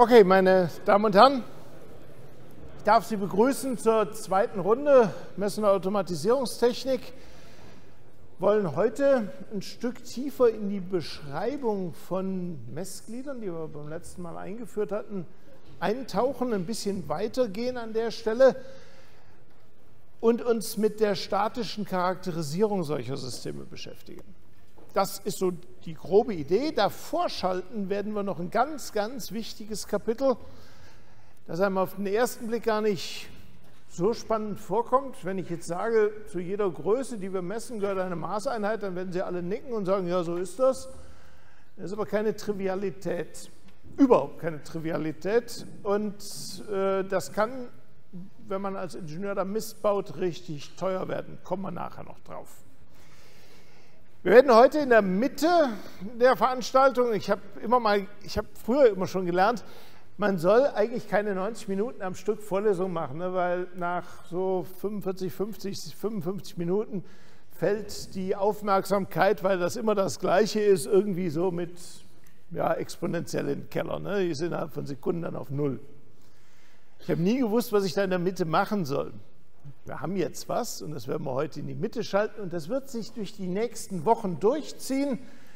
Okay, meine Damen und Herren, ich darf Sie begrüßen zur zweiten Runde Messen und Automatisierungstechnik. Wir wollen heute ein Stück tiefer in die Beschreibung von Messgliedern, die wir beim letzten Mal eingeführt hatten, eintauchen, ein bisschen weitergehen an der Stelle und uns mit der statischen Charakterisierung solcher Systeme beschäftigen. Das ist so die grobe Idee. Davor schalten werden wir noch ein ganz, ganz wichtiges Kapitel, das einem auf den ersten Blick gar nicht so spannend vorkommt. Wenn ich jetzt sage, zu jeder Größe, die wir messen, gehört eine Maßeinheit, dann werden Sie alle nicken und sagen, ja, so ist das. Das ist aber keine Trivialität, überhaupt keine Trivialität. Und das kann, wenn man als Ingenieur da Mist baut, richtig teuer werden. Kommen wir nachher noch drauf. Wir werden heute in der Mitte der Veranstaltung, ich habe früher immer schon gelernt, man soll eigentlich keine 90 Minuten am Stück Vorlesung machen, ne, weil nach so 45, 50, 55 Minuten fällt die Aufmerksamkeit, weil das immer das Gleiche ist, irgendwie so mit exponentiell in den Keller. Ne? Die sind innerhalb von Sekunden dann auf Null. Ich habe nie gewusst, was ich da in der Mitte machen soll. Wir haben jetzt was und das werden wir heute in die Mitte schalten und das wird sich durch die nächsten Wochen durchziehen.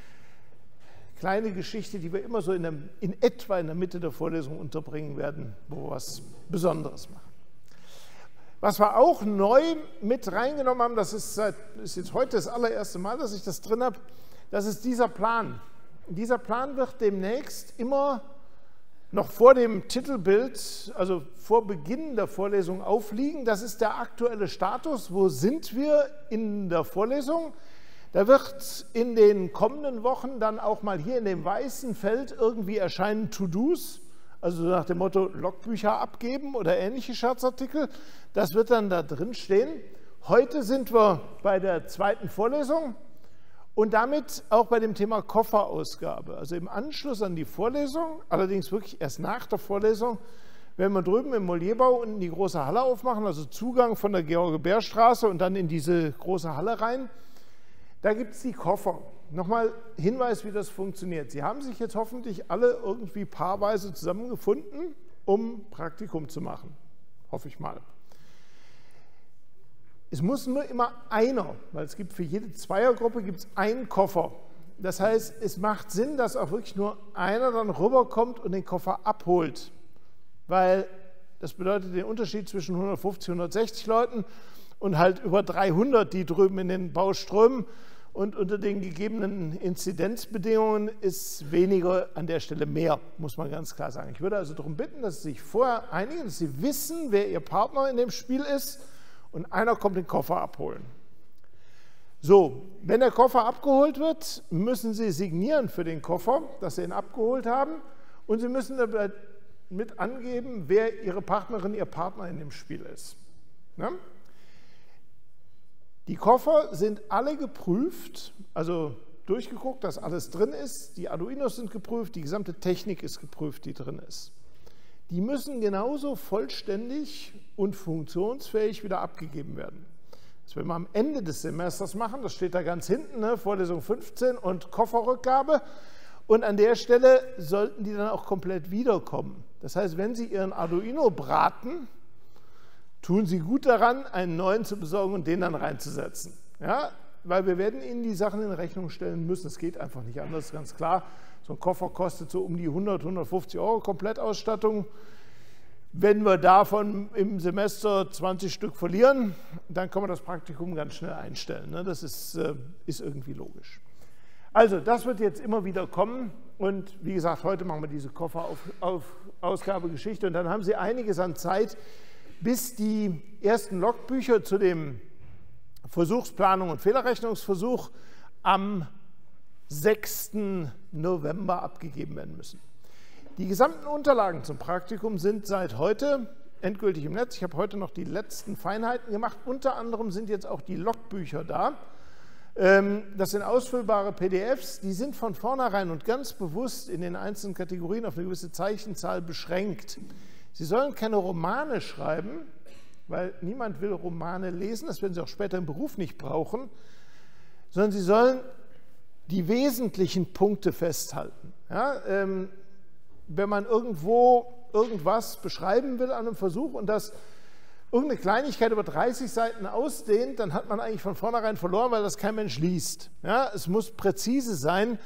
Kleine Geschichte, die wir immer so in etwa in der Mitte der Vorlesung unterbringen werden, wo wir was Besonderes machen. Was wir auch neu mit reingenommen haben, das ist jetzt heute das allererste Mal, dass ich das drin habe, das ist dieser Plan. Dieser Plan wird demnächst immer noch vor dem Titelbild, also vor Beginn der Vorlesung aufliegen. Das ist der aktuelle Status. Wo sind wir in der Vorlesung? Da wird in den kommenden Wochen dann auch mal hier in dem weißen Feld irgendwie erscheinen To-Dos, also nach dem Motto Logbücher abgeben oder ähnliche Scherzartikel. Das wird dann da drin stehen. Heute sind wir bei der zweiten Vorlesung. Und damit auch bei dem Thema Kofferausgabe. Also im Anschluss an die Vorlesung, allerdings wirklich erst nach der Vorlesung, werden wir drüben im Molierbau unten die große Halle aufmachen, also Zugang von der George-Bär-Straße und dann in diese große Halle rein. Da gibt es die Koffer. Nochmal Hinweis, wie das funktioniert. Sie haben sich jetzt hoffentlich alle irgendwie paarweise zusammengefunden, um Praktikum zu machen. Hoffe ich mal. Es muss nur immer einer, weil es gibt für jede Zweiergruppe gibt's einen Koffer. Das heißt, es macht Sinn, dass auch wirklich nur einer dann rüberkommt und den Koffer abholt. Weil das bedeutet den Unterschied zwischen 150 und 160 Leuten und halt über 300, die drüben in den Bau strömen. Und unter den gegebenen Inzidenzbedingungen ist weniger an der Stelle mehr, muss man ganz klar sagen. Ich würde also darum bitten, dass Sie sich vorher einigen, dass Sie wissen, wer Ihr Partner in dem Spiel ist. Und einer kommt den Koffer abholen. So, wenn der Koffer abgeholt wird, müssen Sie signieren für den Koffer, dass Sie ihn abgeholt haben. Und Sie müssen dabei mit angeben, wer Ihre Partnerin, Ihr Partner in dem Spiel ist. Ne? Die Koffer sind alle geprüft, also durchgeguckt, dass alles drin ist. Die Arduinos sind geprüft, die gesamte Technik ist geprüft, die drin ist. Die müssen genauso vollständig und funktionsfähig wieder abgegeben werden. Das werden wir am Ende des Semesters machen, das steht da ganz hinten, ne? Vorlesung 15 und Kofferrückgabe. Und an der Stelle sollten die dann auch komplett wiederkommen. Das heißt, wenn Sie Ihren Arduino braten, tun Sie gut daran, einen neuen zu besorgen und den dann reinzusetzen. Ja? Weil wir werden Ihnen die Sachen in Rechnung stellen müssen. Es geht einfach nicht anders, ganz klar. So ein Koffer kostet so um die 100, 150 € Komplettausstattung. Wenn wir davon im Semester 20 Stück verlieren, dann kann man das Praktikum ganz schnell einstellen. Ne? Das ist irgendwie logisch. Also, das wird jetzt immer wieder kommen. Und wie gesagt, heute machen wir diese Kofferausgabegeschichte. Und dann haben Sie einiges an Zeit, bis die ersten Logbücher zu dem Versuchsplanung und Fehlerrechnungsversuch am 6. November abgegeben werden müssen. Die gesamten Unterlagen zum Praktikum sind seit heute endgültig im Netz. Ich habe heute noch die letzten Feinheiten gemacht. Unter anderem sind jetzt auch die Logbücher da. Das sind ausfüllbare PDFs, die sind von vornherein und ganz bewusst in den einzelnen Kategorien auf eine gewisse Zeichenzahl beschränkt. Sie sollen keine Romane schreiben, weil niemand will Romane lesen, das werden Sie auch später im Beruf nicht brauchen, sondern Sie sollen die wesentlichen Punkte festhalten. Ja, wenn man irgendwo irgendwas beschreiben will an einem Versuch und das irgendeine Kleinigkeit über 30 Seiten ausdehnt, dann hat man eigentlich von vornherein verloren, weil das kein Mensch liest. Ja, es muss präzise sein.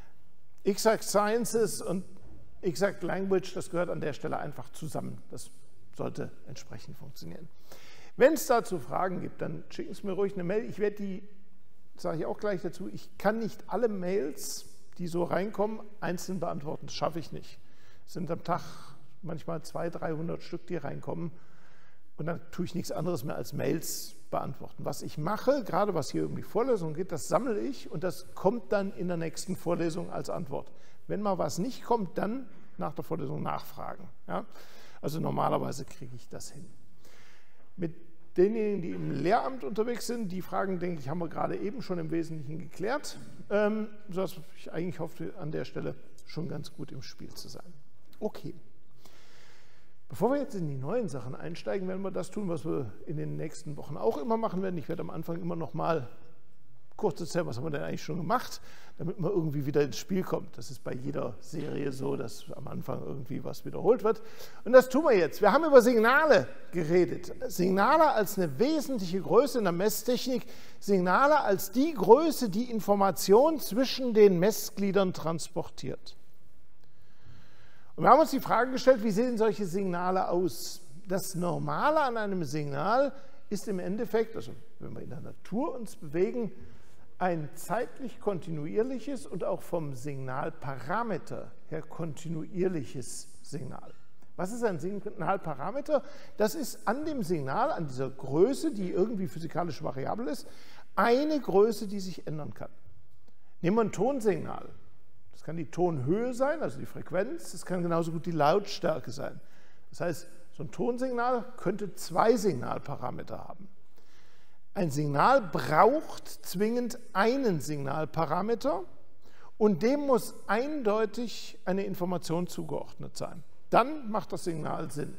Exact Sciences und Exact Language, das gehört an der Stelle einfach zusammen. Das sollte entsprechend funktionieren. Wenn es dazu Fragen gibt, dann schicken Sie mir ruhig eine Mail. Ich werde die, sage ich auch gleich dazu, ich kann nicht alle Mails, die so reinkommen, einzeln beantworten. Das schaffe ich nicht. Es sind am Tag manchmal 200, 300 Stück, die reinkommen. Und dann tue ich nichts anderes mehr als Mails beantworten. Was ich mache, gerade was hier um die Vorlesung geht, das sammle ich und das kommt dann in der nächsten Vorlesung als Antwort. Wenn mal was nicht kommt, dann nach der Vorlesung nachfragen. Ja? Also normalerweise kriege ich das hin. Mit denjenigen, die im Lehramt unterwegs sind, die Fragen, denke ich, haben wir gerade eben schon im Wesentlichen geklärt, sodass ich eigentlich hoffe, an der Stelle schon ganz gut im Spiel zu sein. Okay. Bevor wir jetzt in die neuen Sachen einsteigen, werden wir das tun, was wir in den nächsten Wochen auch immer machen werden. Ich werde am Anfang immer noch mal kurz erzählen, was haben wir denn eigentlich schon gemacht, damit man irgendwie wieder ins Spiel kommt. Das ist bei jeder Serie so, dass am Anfang irgendwie was wiederholt wird. Und das tun wir jetzt. Wir haben über Signale geredet. Signale als eine wesentliche Größe in der Messtechnik. Signale als die Größe, die Information zwischen den Messgliedern transportiert. Und wir haben uns die Frage gestellt, wie sehen solche Signale aus? Das Normale an einem Signal ist im Endeffekt, also wenn wir in der Natur uns bewegen, ein zeitlich kontinuierliches und auch vom Signalparameter her kontinuierliches Signal. Was ist ein Signalparameter? Das ist an dem Signal, an dieser Größe, die irgendwie physikalisch variabel ist, eine Größe, die sich ändern kann. Nehmen wir ein Tonsignal. Das kann die Tonhöhe sein, also die Frequenz, das kann genauso gut die Lautstärke sein. Das heißt, so ein Tonsignal könnte zwei Signalparameter haben. Ein Signal braucht zwingend einen Signalparameter und dem muss eindeutig eine Information zugeordnet sein. Dann macht das Signal Sinn.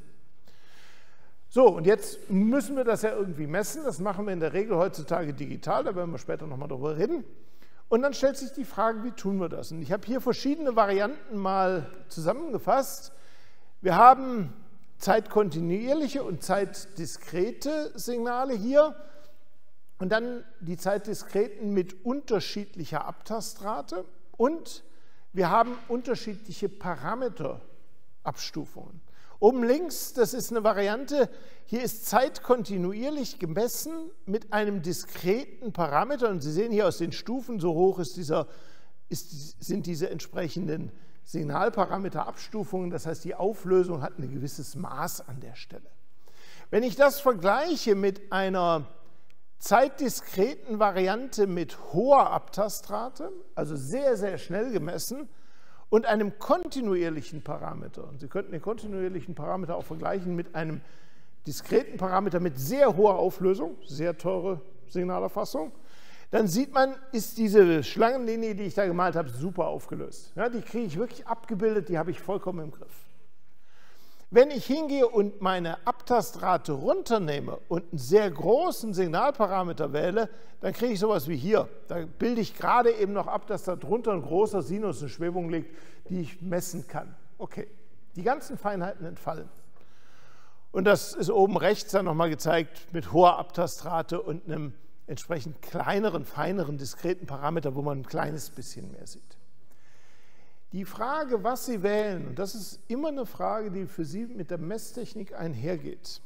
So, und jetzt müssen wir das ja irgendwie messen. Das machen wir in der Regel heutzutage digital, da werden wir später nochmal drüber reden. Und dann stellt sich die Frage, wie tun wir das? Und ich habe hier verschiedene Varianten mal zusammengefasst. Wir haben zeitkontinuierliche und zeitdiskrete Signale hier und dann die zeitdiskreten mit unterschiedlicher Abtastrate und wir haben unterschiedliche Parameterabstufungen. Oben links, das ist eine Variante, hier ist Zeit kontinuierlich gemessen mit einem diskreten Parameter. Und Sie sehen hier aus den Stufen, so hoch sind diese entsprechenden Signalparameterabstufungen. Das heißt, die Auflösung hat ein gewisses Maß an der Stelle. Wenn ich das vergleiche mit einer zeitdiskreten Variante mit hoher Abtastrate, also sehr, sehr schnell gemessen, und einem kontinuierlichen Parameter, und Sie könnten den kontinuierlichen Parameter auch vergleichen mit einem diskreten Parameter mit sehr hoher Auflösung, sehr teure Signalerfassung, dann sieht man, ist diese Schlangenlinie, die ich da gemalt habe, super aufgelöst. Ja, die kriege ich wirklich abgebildet, die habe ich vollkommen im Griff. Wenn ich hingehe und meine Abtastrate runternehme und einen sehr großen Signalparameter wähle, dann kriege ich sowas wie hier. Da bilde ich gerade eben noch ab, dass da drunter ein großer Sinus in Schwebung liegt, die ich messen kann. Okay, die ganzen Feinheiten entfallen. Und das ist oben rechts dann nochmal gezeigt mit hoher Abtastrate und einem entsprechend kleineren, feineren, diskreten Parameter, wo man ein kleines bisschen mehr sieht. Die Frage, was Sie wählen, und das ist immer eine Frage, die für Sie mit der Messtechnik einhergeht.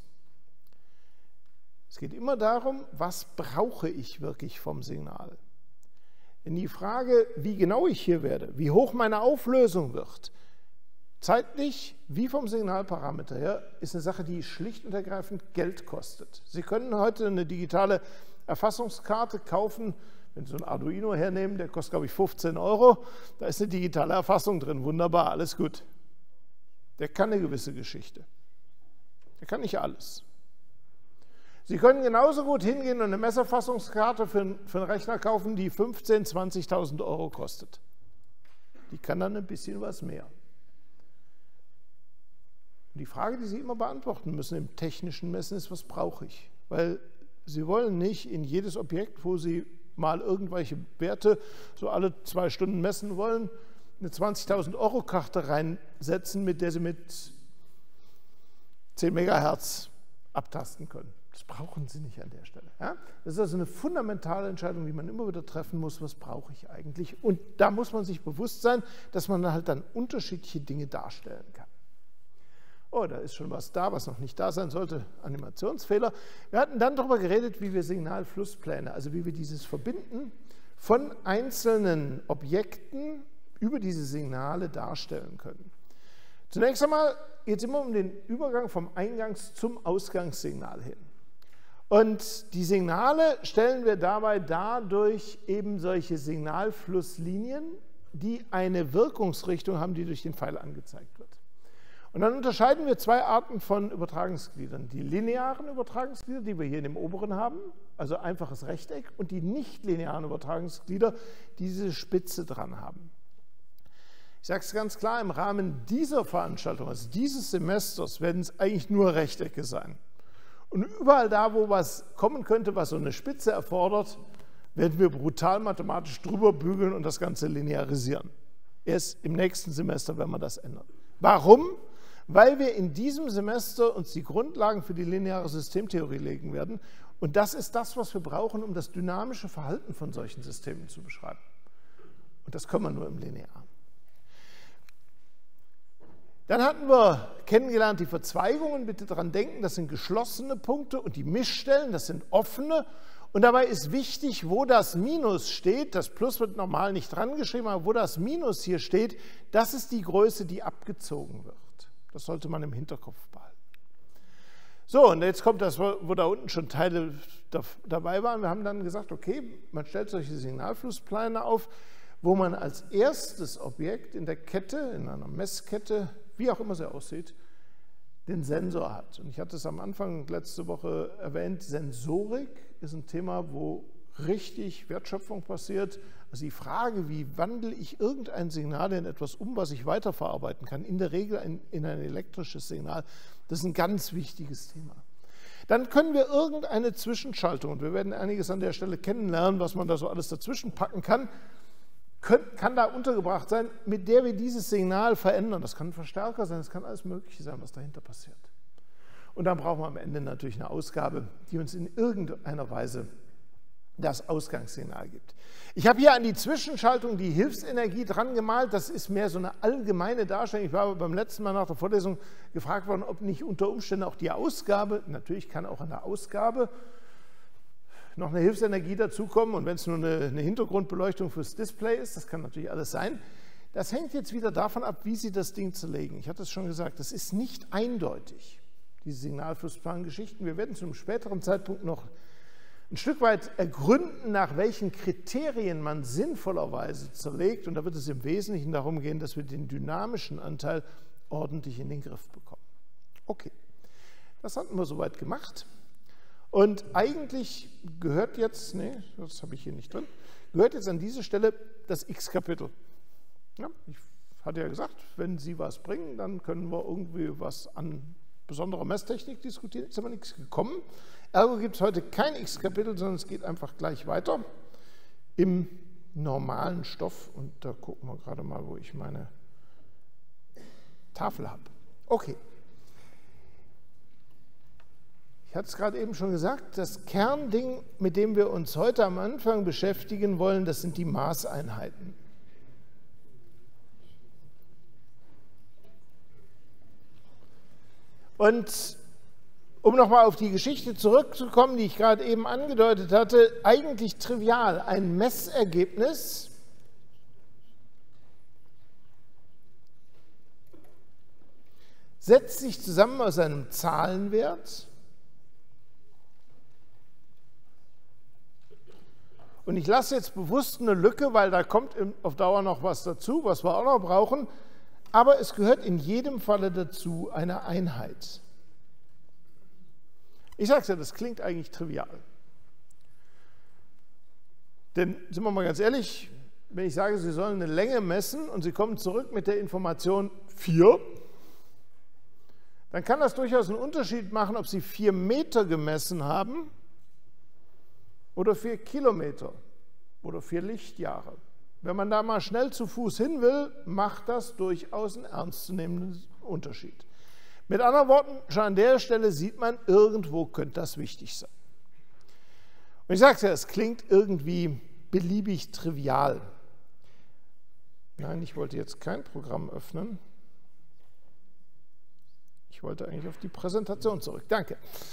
Es geht immer darum, was brauche ich wirklich vom Signal? Denn die Frage, wie genau ich hier werde, wie hoch meine Auflösung wird, zeitlich wie vom Signalparameter her, ist eine Sache, die schlicht und ergreifend Geld kostet. Sie können heute eine digitale Erfassungskarte kaufen, wenn Sie so ein Arduino hernehmen, der kostet, glaube ich, 15 €, da ist eine digitale Erfassung drin, wunderbar, alles gut. Der kann eine gewisse Geschichte. Der kann nicht alles. Sie können genauso gut hingehen und eine Messerfassungskarte für einen Rechner kaufen, die 15.000, 20.000 € kostet. Die kann dann ein bisschen was mehr. Und die Frage, die Sie immer beantworten müssen im technischen Messen, ist, was brauche ich? Weil Sie wollen nicht in jedes Objekt, wo Sie mal irgendwelche Werte so alle 2 Stunden messen wollen, eine 20.000-Euro-Karte reinsetzen, mit der Sie mit 10 Megahertz abtasten können. Das brauchen Sie nicht an der Stelle. Ja? Das ist also eine fundamentale Entscheidung, die man immer wieder treffen muss, was brauche ich eigentlich? Und da muss man sich bewusst sein, dass man halt dann unterschiedliche Dinge darstellen kann. Oh, da ist schon was da, was noch nicht da sein sollte, Animationsfehler. Wir hatten dann darüber geredet, wie wir Signalflusspläne, also wie wir dieses Verbinden von einzelnen Objekten über diese Signale darstellen können. Zunächst einmal geht es immer um den Übergang vom Eingangs- zum Ausgangssignal hin. Und die Signale stellen wir dabei dar durch eben solche Signalflusslinien, die eine Wirkungsrichtung haben, die durch den Pfeil angezeigt wird. Und dann unterscheiden wir zwei Arten von Übertragungsgliedern. Die linearen Übertragungsglieder, die wir hier in dem oberen haben, also einfaches Rechteck, und die nicht-linearen Übertragungsglieder, die diese Spitze dran haben. Ich sage es ganz klar, im Rahmen dieser Veranstaltung, also dieses Semesters, werden es eigentlich nur Rechtecke sein. Und überall da, wo was kommen könnte, was so eine Spitze erfordert, werden wir brutal mathematisch drüber bügeln und das Ganze linearisieren. Erst im nächsten Semester werden wir das ändern. Warum? Weil wir in diesem Semester uns die Grundlagen für die lineare Systemtheorie legen werden. Und das ist das, was wir brauchen, um das dynamische Verhalten von solchen Systemen zu beschreiben. Und das können wir nur im Linearen. Dann hatten wir kennengelernt die Verzweigungen. Bitte daran denken, das sind geschlossene Punkte, und die Mischstellen, das sind offene. Und dabei ist wichtig, wo das Minus steht. Das Plus wird normal nicht dran geschrieben, aber wo das Minus hier steht, das ist die Größe, die abgezogen wird. Das sollte man im Hinterkopf behalten. So, und jetzt kommt das, wo da unten schon Teile dabei waren. Wir haben dann gesagt, okay, man stellt solche Signalflusspläne auf, wo man als erstes Objekt in der Kette, in einer Messkette, wie auch immer sie aussieht, den Sensor hat. Und ich hatte es am Anfang letzte Woche erwähnt, Sensorik ist ein Thema, wo richtig Wertschöpfung passiert. Also die Frage, wie wandle ich irgendein Signal in etwas um, was ich weiterverarbeiten kann, in der Regel in ein elektrisches Signal, das ist ein ganz wichtiges Thema. Dann können wir irgendeine Zwischenschaltung, und wir werden einiges an der Stelle kennenlernen, was man da so alles dazwischen packen kann da untergebracht sein, mit der wir dieses Signal verändern. Das kann ein Verstärker sein, das kann alles Mögliche sein, was dahinter passiert. Und dann brauchen wir am Ende natürlich eine Ausgabe, die uns in irgendeiner Weise das Ausgangssignal gibt. Ich habe hier an die Zwischenschaltung die Hilfsenergie dran gemalt. Das ist mehr so eine allgemeine Darstellung. Ich war beim letzten Mal nach der Vorlesung gefragt worden, ob nicht unter Umständen auch die Ausgabe, natürlich kann auch an der Ausgabe noch eine Hilfsenergie dazukommen, und wenn es nur eine Hintergrundbeleuchtung fürs Display ist, das kann natürlich alles sein. Das hängt jetzt wieder davon ab, wie Sie das Ding zerlegen. Ich hatte es schon gesagt, das ist nicht eindeutig, diese Signalflussplangeschichten. Wir werden zu einem späteren Zeitpunkt noch ein Stück weit ergründen, nach welchen Kriterien man sinnvollerweise zerlegt, und da wird es im Wesentlichen darum gehen, dass wir den dynamischen Anteil ordentlich in den Griff bekommen. Okay, das hatten wir soweit gemacht. Und eigentlich gehört jetzt, nee, das habe ich hier nicht drin, gehört jetzt an diese Stelle das X-Kapitel. Ja, ich hatte ja gesagt, wenn Sie was bringen, dann können wir irgendwie was an besonderer Messtechnik diskutieren. Ist aber nichts gekommen. Ergo gibt es heute kein X-Kapitel, sondern es geht einfach gleich weiter im normalen Stoff. Und da gucken wir gerade mal, wo ich meine Tafel habe. Okay. Ich hatte es gerade eben schon gesagt, das Kernding, mit dem wir uns heute am Anfang beschäftigen wollen, das sind die Maßeinheiten. Und um nochmal auf die Geschichte zurückzukommen, die ich gerade eben angedeutet hatte, eigentlich trivial. Ein Messergebnis setzt sich zusammen aus einem Zahlenwert und ich lasse jetzt bewusst eine Lücke, weil da kommt auf Dauer noch was dazu, was wir auch noch brauchen, aber es gehört in jedem Falle dazu eine Einheit. Ich sage es ja, das klingt eigentlich trivial. Denn, sind wir mal ganz ehrlich, wenn ich sage, Sie sollen eine Länge messen und Sie kommen zurück mit der Information 4, dann kann das durchaus einen Unterschied machen, ob Sie 4 Meter gemessen haben oder 4 Kilometer oder 4 Lichtjahre. Wenn man da mal schnell zu Fuß hin will, macht das durchaus einen ernstzunehmenden Unterschied. Mit anderen Worten, schon an der Stelle sieht man, irgendwo könnte das wichtig sein. Und ich sage es ja, es klingt irgendwie beliebig trivial. Nein, ich wollte jetzt kein Programm öffnen. Ich wollte eigentlich auf die Präsentation zurück. Danke.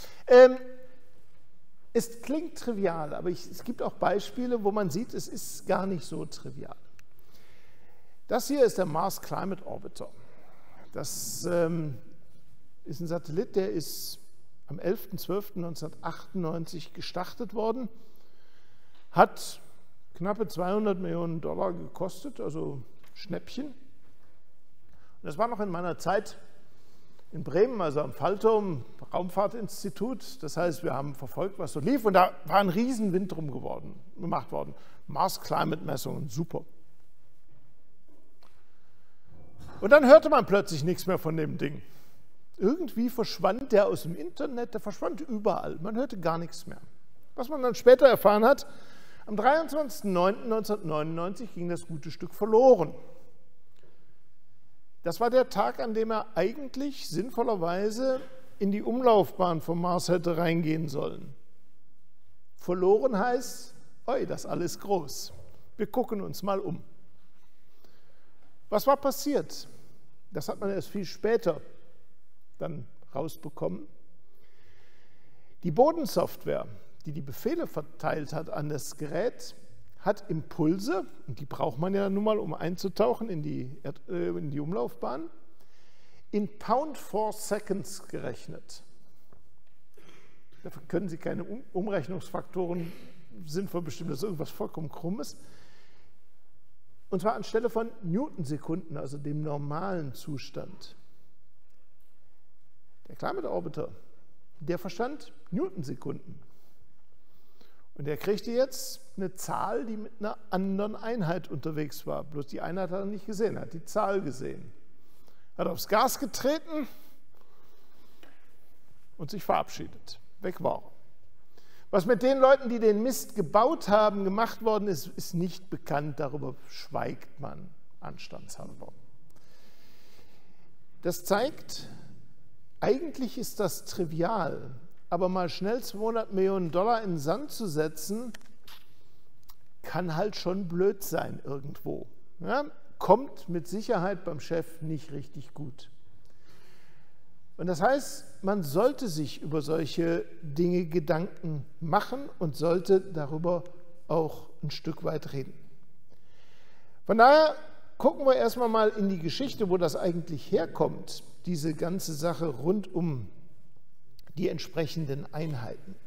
Es klingt trivial, aber es gibt auch Beispiele, wo man sieht, es ist gar nicht so trivial. Das hier ist der Mars Climate Orbiter. Das ist ein Satellit, der ist am 11.12.1998 gestartet worden, hat knappe 200 Millionen Dollar gekostet, also Schnäppchen. Und das war noch in meiner Zeit in Bremen, also am Fallturm Raumfahrtinstitut. Das heißt, wir haben verfolgt, was so lief, und da war ein Riesenwind drum gemacht worden. Mars-Climate-Messungen, super. Und dann hörte man plötzlich nichts mehr von dem Ding. Irgendwie verschwand der aus dem Internet, der verschwand überall. Man hörte gar nichts mehr. Was man dann später erfahren hat, am 23.09.1999 ging das gute Stück verloren. Das war der Tag, an dem er eigentlich sinnvollerweise in die Umlaufbahn vom Mars hätte reingehen sollen. Verloren heißt, oi, das alles groß. Wir gucken uns mal um. Was war passiert? Das hat man erst viel später dann rausbekommen. Die Bodensoftware, die die Befehle verteilt hat an das Gerät, hat Impulse, und die braucht man ja nun mal, um einzutauchen in die Umlaufbahn, in Pound-for-Seconds gerechnet. Dafür können Sie keine Umrechnungsfaktoren sinnvoll bestimmen, das ist irgendwas vollkommen Krummes. Und zwar anstelle von Newtonsekunden, also dem normalen Zustand. Der Climate Orbiter, der verstand Newtonsekunden. Und er kriegte jetzt eine Zahl, die mit einer anderen Einheit unterwegs war. Bloß die Einheit hat er nicht gesehen, er hat die Zahl gesehen. Hat aufs Gas getreten und sich verabschiedet. Weg war er. Was mit den Leuten, die den Mist gebaut haben, gemacht worden ist, ist nicht bekannt. Darüber schweigt man anstandshalber. Das zeigt, eigentlich ist das trivial, aber mal schnell 200 Millionen Dollar in den Sand zu setzen, kann halt schon blöd sein irgendwo. Ja? Kommt mit Sicherheit beim Chef nicht richtig gut. Und das heißt, man sollte sich über solche Dinge Gedanken machen und sollte darüber auch ein Stück weit reden. Von daher gucken wir erstmal mal in die Geschichte, wo das eigentlich herkommt, diese ganze Sache rund um die entsprechenden Einheiten.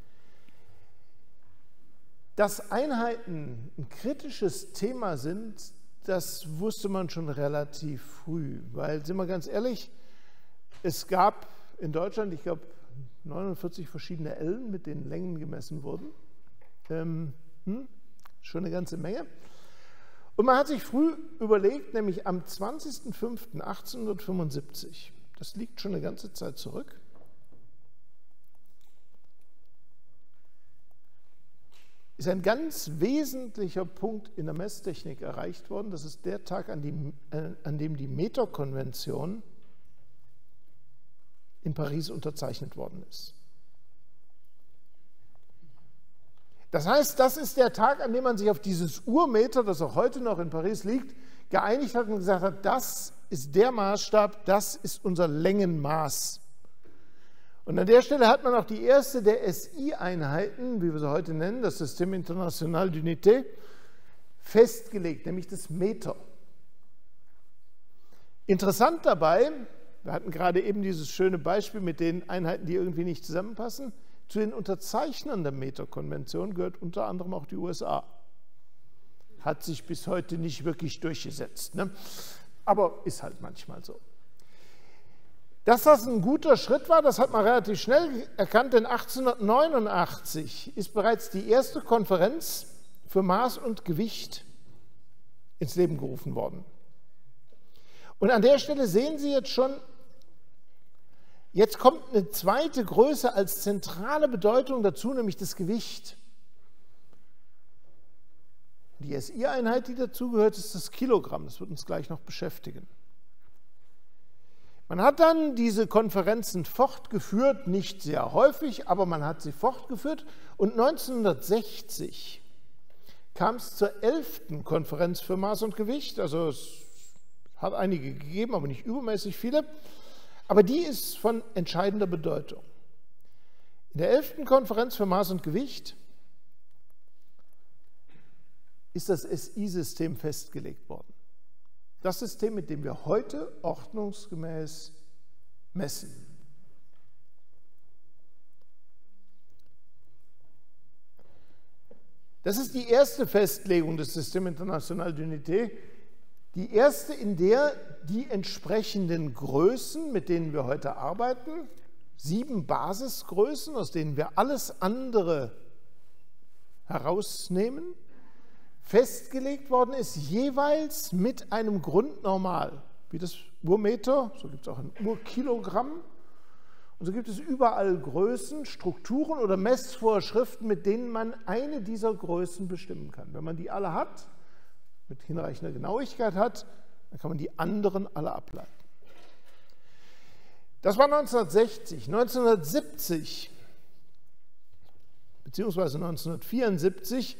Dass Einheiten ein kritisches Thema sind, das wusste man schon relativ früh, weil, sind wir ganz ehrlich, es gab in Deutschland, ich glaube, 49 verschiedene Ellen, mit denen Längen gemessen wurden. Schon eine ganze Menge. Und man hat sich früh überlegt, nämlich am 20.05.1875, das liegt schon eine ganze Zeit zurück, ist ein ganz wesentlicher Punkt in der Messtechnik erreicht worden. Das ist der Tag, an dem die Meter-Konvention in Paris unterzeichnet worden ist. Das heißt, das ist der Tag, an dem man sich auf dieses Urmeter, das auch heute noch in Paris liegt, geeinigt hat und gesagt hat, das ist der Maßstab, das ist unser Längenmaß. Und an der Stelle hat man auch die erste der SI-Einheiten, wie wir sie heute nennen, das Système International d'Unité, festgelegt, nämlich das Meter. Interessant dabei, wir hatten gerade eben dieses schöne Beispiel mit den Einheiten, die irgendwie nicht zusammenpassen, zu den Unterzeichnern der Meter-Konvention gehört unter anderem auch die USA. Hat sich bis heute nicht wirklich durchgesetzt, ne? Aber ist halt manchmal so. Dass das ein guter Schritt war, das hat man relativ schnell erkannt, denn 1889 ist bereits die erste Konferenz für Maß und Gewicht ins Leben gerufen worden. Und an der Stelle sehen Sie jetzt schon, jetzt kommt eine zweite Größe als zentrale Bedeutung dazu, nämlich das Gewicht. Die SI-Einheit, die dazugehört, ist das Kilogramm. Das wird uns gleich noch beschäftigen. Man hat dann diese Konferenzen fortgeführt, nicht sehr häufig, aber man hat sie fortgeführt. Und 1960 kam es zur 11. Konferenz für Maß und Gewicht. Also es hat einige gegeben, aber nicht übermäßig viele. Aber die ist von entscheidender Bedeutung. In der 11. Konferenz für Maß und Gewicht ist das SI-System festgelegt worden. Das System, mit dem wir heute ordnungsgemäß messen. Das ist die erste Festlegung des Système International d'Unité, die erste, in der die entsprechenden Größen, mit denen wir heute arbeiten, 7 Basisgrößen, aus denen wir alles andere herausnehmen, festgelegt worden ist, jeweils mit einem Grundnormal, wie das Urmeter, so gibt es auch ein Urkilogramm. Und so gibt es überall Größen, Strukturen oder Messvorschriften, mit denen man eine dieser Größen bestimmen kann. Wenn man die alle hat, mit hinreichender Genauigkeit hat, dann kann man die anderen alle ableiten. Das war 1960. 1970 beziehungsweise 1974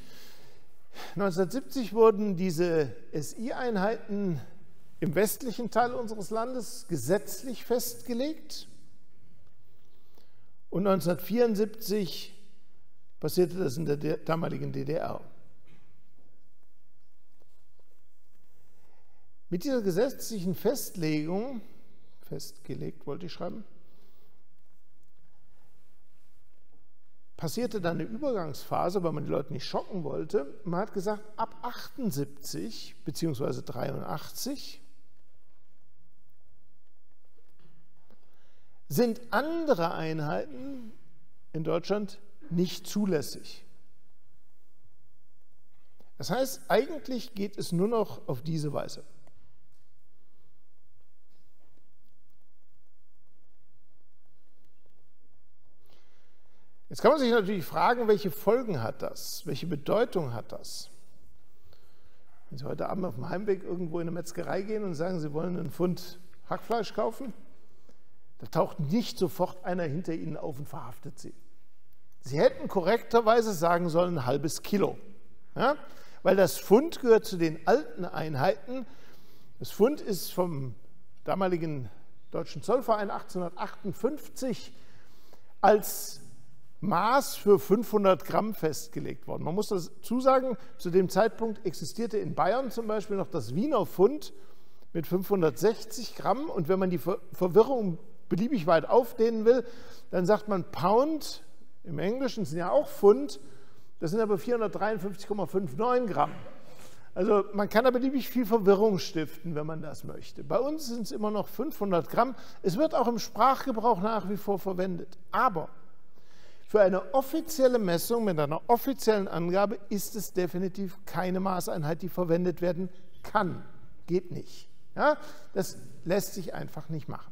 wurden diese SI-Einheiten im westlichen Teil unseres Landes gesetzlich festgelegt und 1974 passierte das in der damaligen DDR. Mit dieser gesetzlichen Festlegung, festgelegt wollte ich schreiben, passierte dann eine Übergangsphase, weil man die Leute nicht schocken wollte. Man hat gesagt, ab 78 bzw. 83 sind andere Einheiten in Deutschland nicht zulässig. Das heißt, eigentlich geht es nur noch auf diese Weise. Jetzt kann man sich natürlich fragen, welche Folgen hat das? Welche Bedeutung hat das? Wenn Sie heute Abend auf dem Heimweg irgendwo in eine Metzgerei gehen und sagen, Sie wollen einen Pfund Hackfleisch kaufen, da taucht nicht sofort einer hinter Ihnen auf und verhaftet Sie. Sie hätten korrekterweise sagen sollen, ein halbes Kilo. Ja? Weil das Pfund gehört zu den alten Einheiten. Das Pfund ist vom damaligen Deutschen Zollverein 1858 als Maß für 500 Gramm festgelegt worden. Man muss dazu sagen, zu dem Zeitpunkt existierte in Bayern zum Beispiel noch das Wiener Pfund mit 560 Gramm. Und wenn man die Verwirrung beliebig weit aufdehnen will, dann sagt man Pound, im Englischen sind ja auch Pfund, das sind aber 453,59 Gramm. Also man kann da beliebig viel Verwirrung stiften, wenn man das möchte. Bei uns sind es immer noch 500 Gramm. Es wird auch im Sprachgebrauch nach wie vor verwendet. Aber für eine offizielle Messung mit einer offiziellen Angabe ist es definitiv keine Maßeinheit, die verwendet werden kann. Geht nicht. Ja? Das lässt sich einfach nicht machen.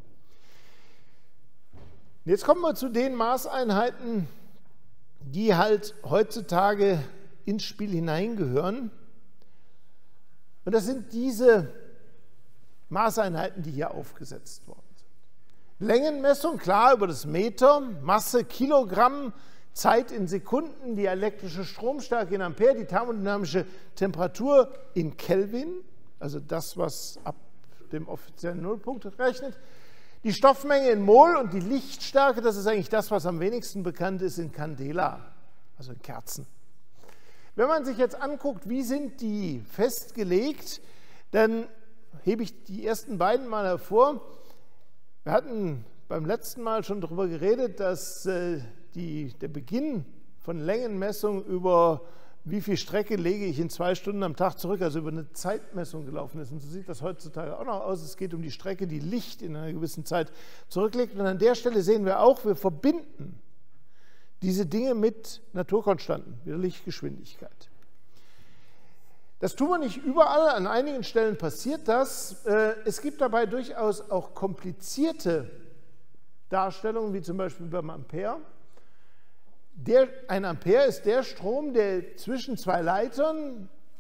Jetzt kommen wir zu den Maßeinheiten, die halt heutzutage ins Spiel hineingehören. Und das sind diese Maßeinheiten, die hier aufgesetzt worden sind. Längenmessung, klar, über das Meter, Masse, Kilogramm, Zeit in Sekunden, die elektrische Stromstärke in Ampere, die thermodynamische Temperatur in Kelvin, also das, was ab dem offiziellen Nullpunkt rechnet, die Stoffmenge in Mol und die Lichtstärke, das ist eigentlich das, was am wenigsten bekannt ist, in Candela, also in Kerzen. Wenn man sich jetzt anguckt, wie sind die festgelegt, dann hebe ich die ersten beiden mal hervor. Wir hatten beim letzten Mal schon darüber geredet, dass der Beginn von Längenmessung über wie viel Strecke lege ich in 2 Stunden am Tag zurück, also über eine Zeitmessung gelaufen ist. Und so sieht das heutzutage auch noch aus. Es geht um die Strecke, die Licht in einer gewissen Zeit zurücklegt. Und an der Stelle sehen wir auch, wir verbinden diese Dinge mit Naturkonstanten, wie der Lichtgeschwindigkeit. Das tun wir nicht überall, an einigen Stellen passiert das. Es gibt dabei durchaus auch komplizierte Darstellungen, wie zum Beispiel beim Ampere. Ein Ampere ist der Strom, der zwischen 2 Leitern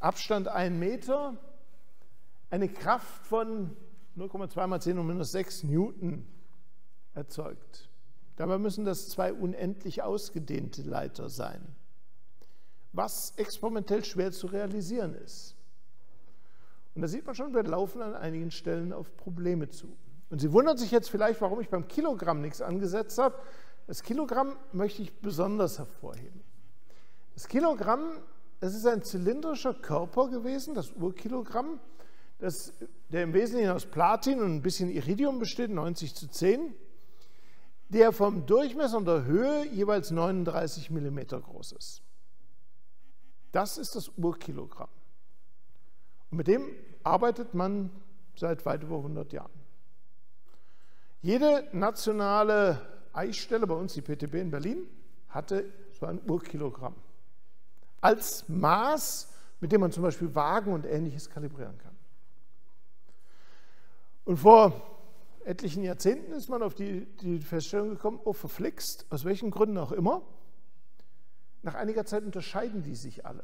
Abstand 1 Meter, eine Kraft von 0,2 mal 10 hoch minus 6 Newton erzeugt. Dabei müssen das 2 unendlich ausgedehnte Leiter sein, was experimentell schwer zu realisieren ist. Und da sieht man schon, wir laufen an einigen Stellen auf Probleme zu. Und Sie wundern sich jetzt vielleicht, warum ich beim Kilogramm nichts angesetzt habe. Das Kilogramm möchte ich besonders hervorheben. Das Kilogramm, das ist ein zylindrischer Körper gewesen, das Urkilogramm, der im Wesentlichen aus Platin und ein bisschen Iridium besteht, 90:10, der vom Durchmesser und der Höhe jeweils 39 mm groß ist. Das ist das Urkilogramm. Und mit dem arbeitet man seit weit über 100 Jahren. Jede nationale Eichstelle, bei uns die PTB in Berlin, hatte so ein Urkilogramm als Maß, mit dem man zum Beispiel Wagen und Ähnliches kalibrieren kann. Und vor etlichen Jahrzehnten ist man auf die Feststellung gekommen, oh verflixt, aus welchen Gründen auch immer, nach einiger Zeit unterscheiden die sich alle.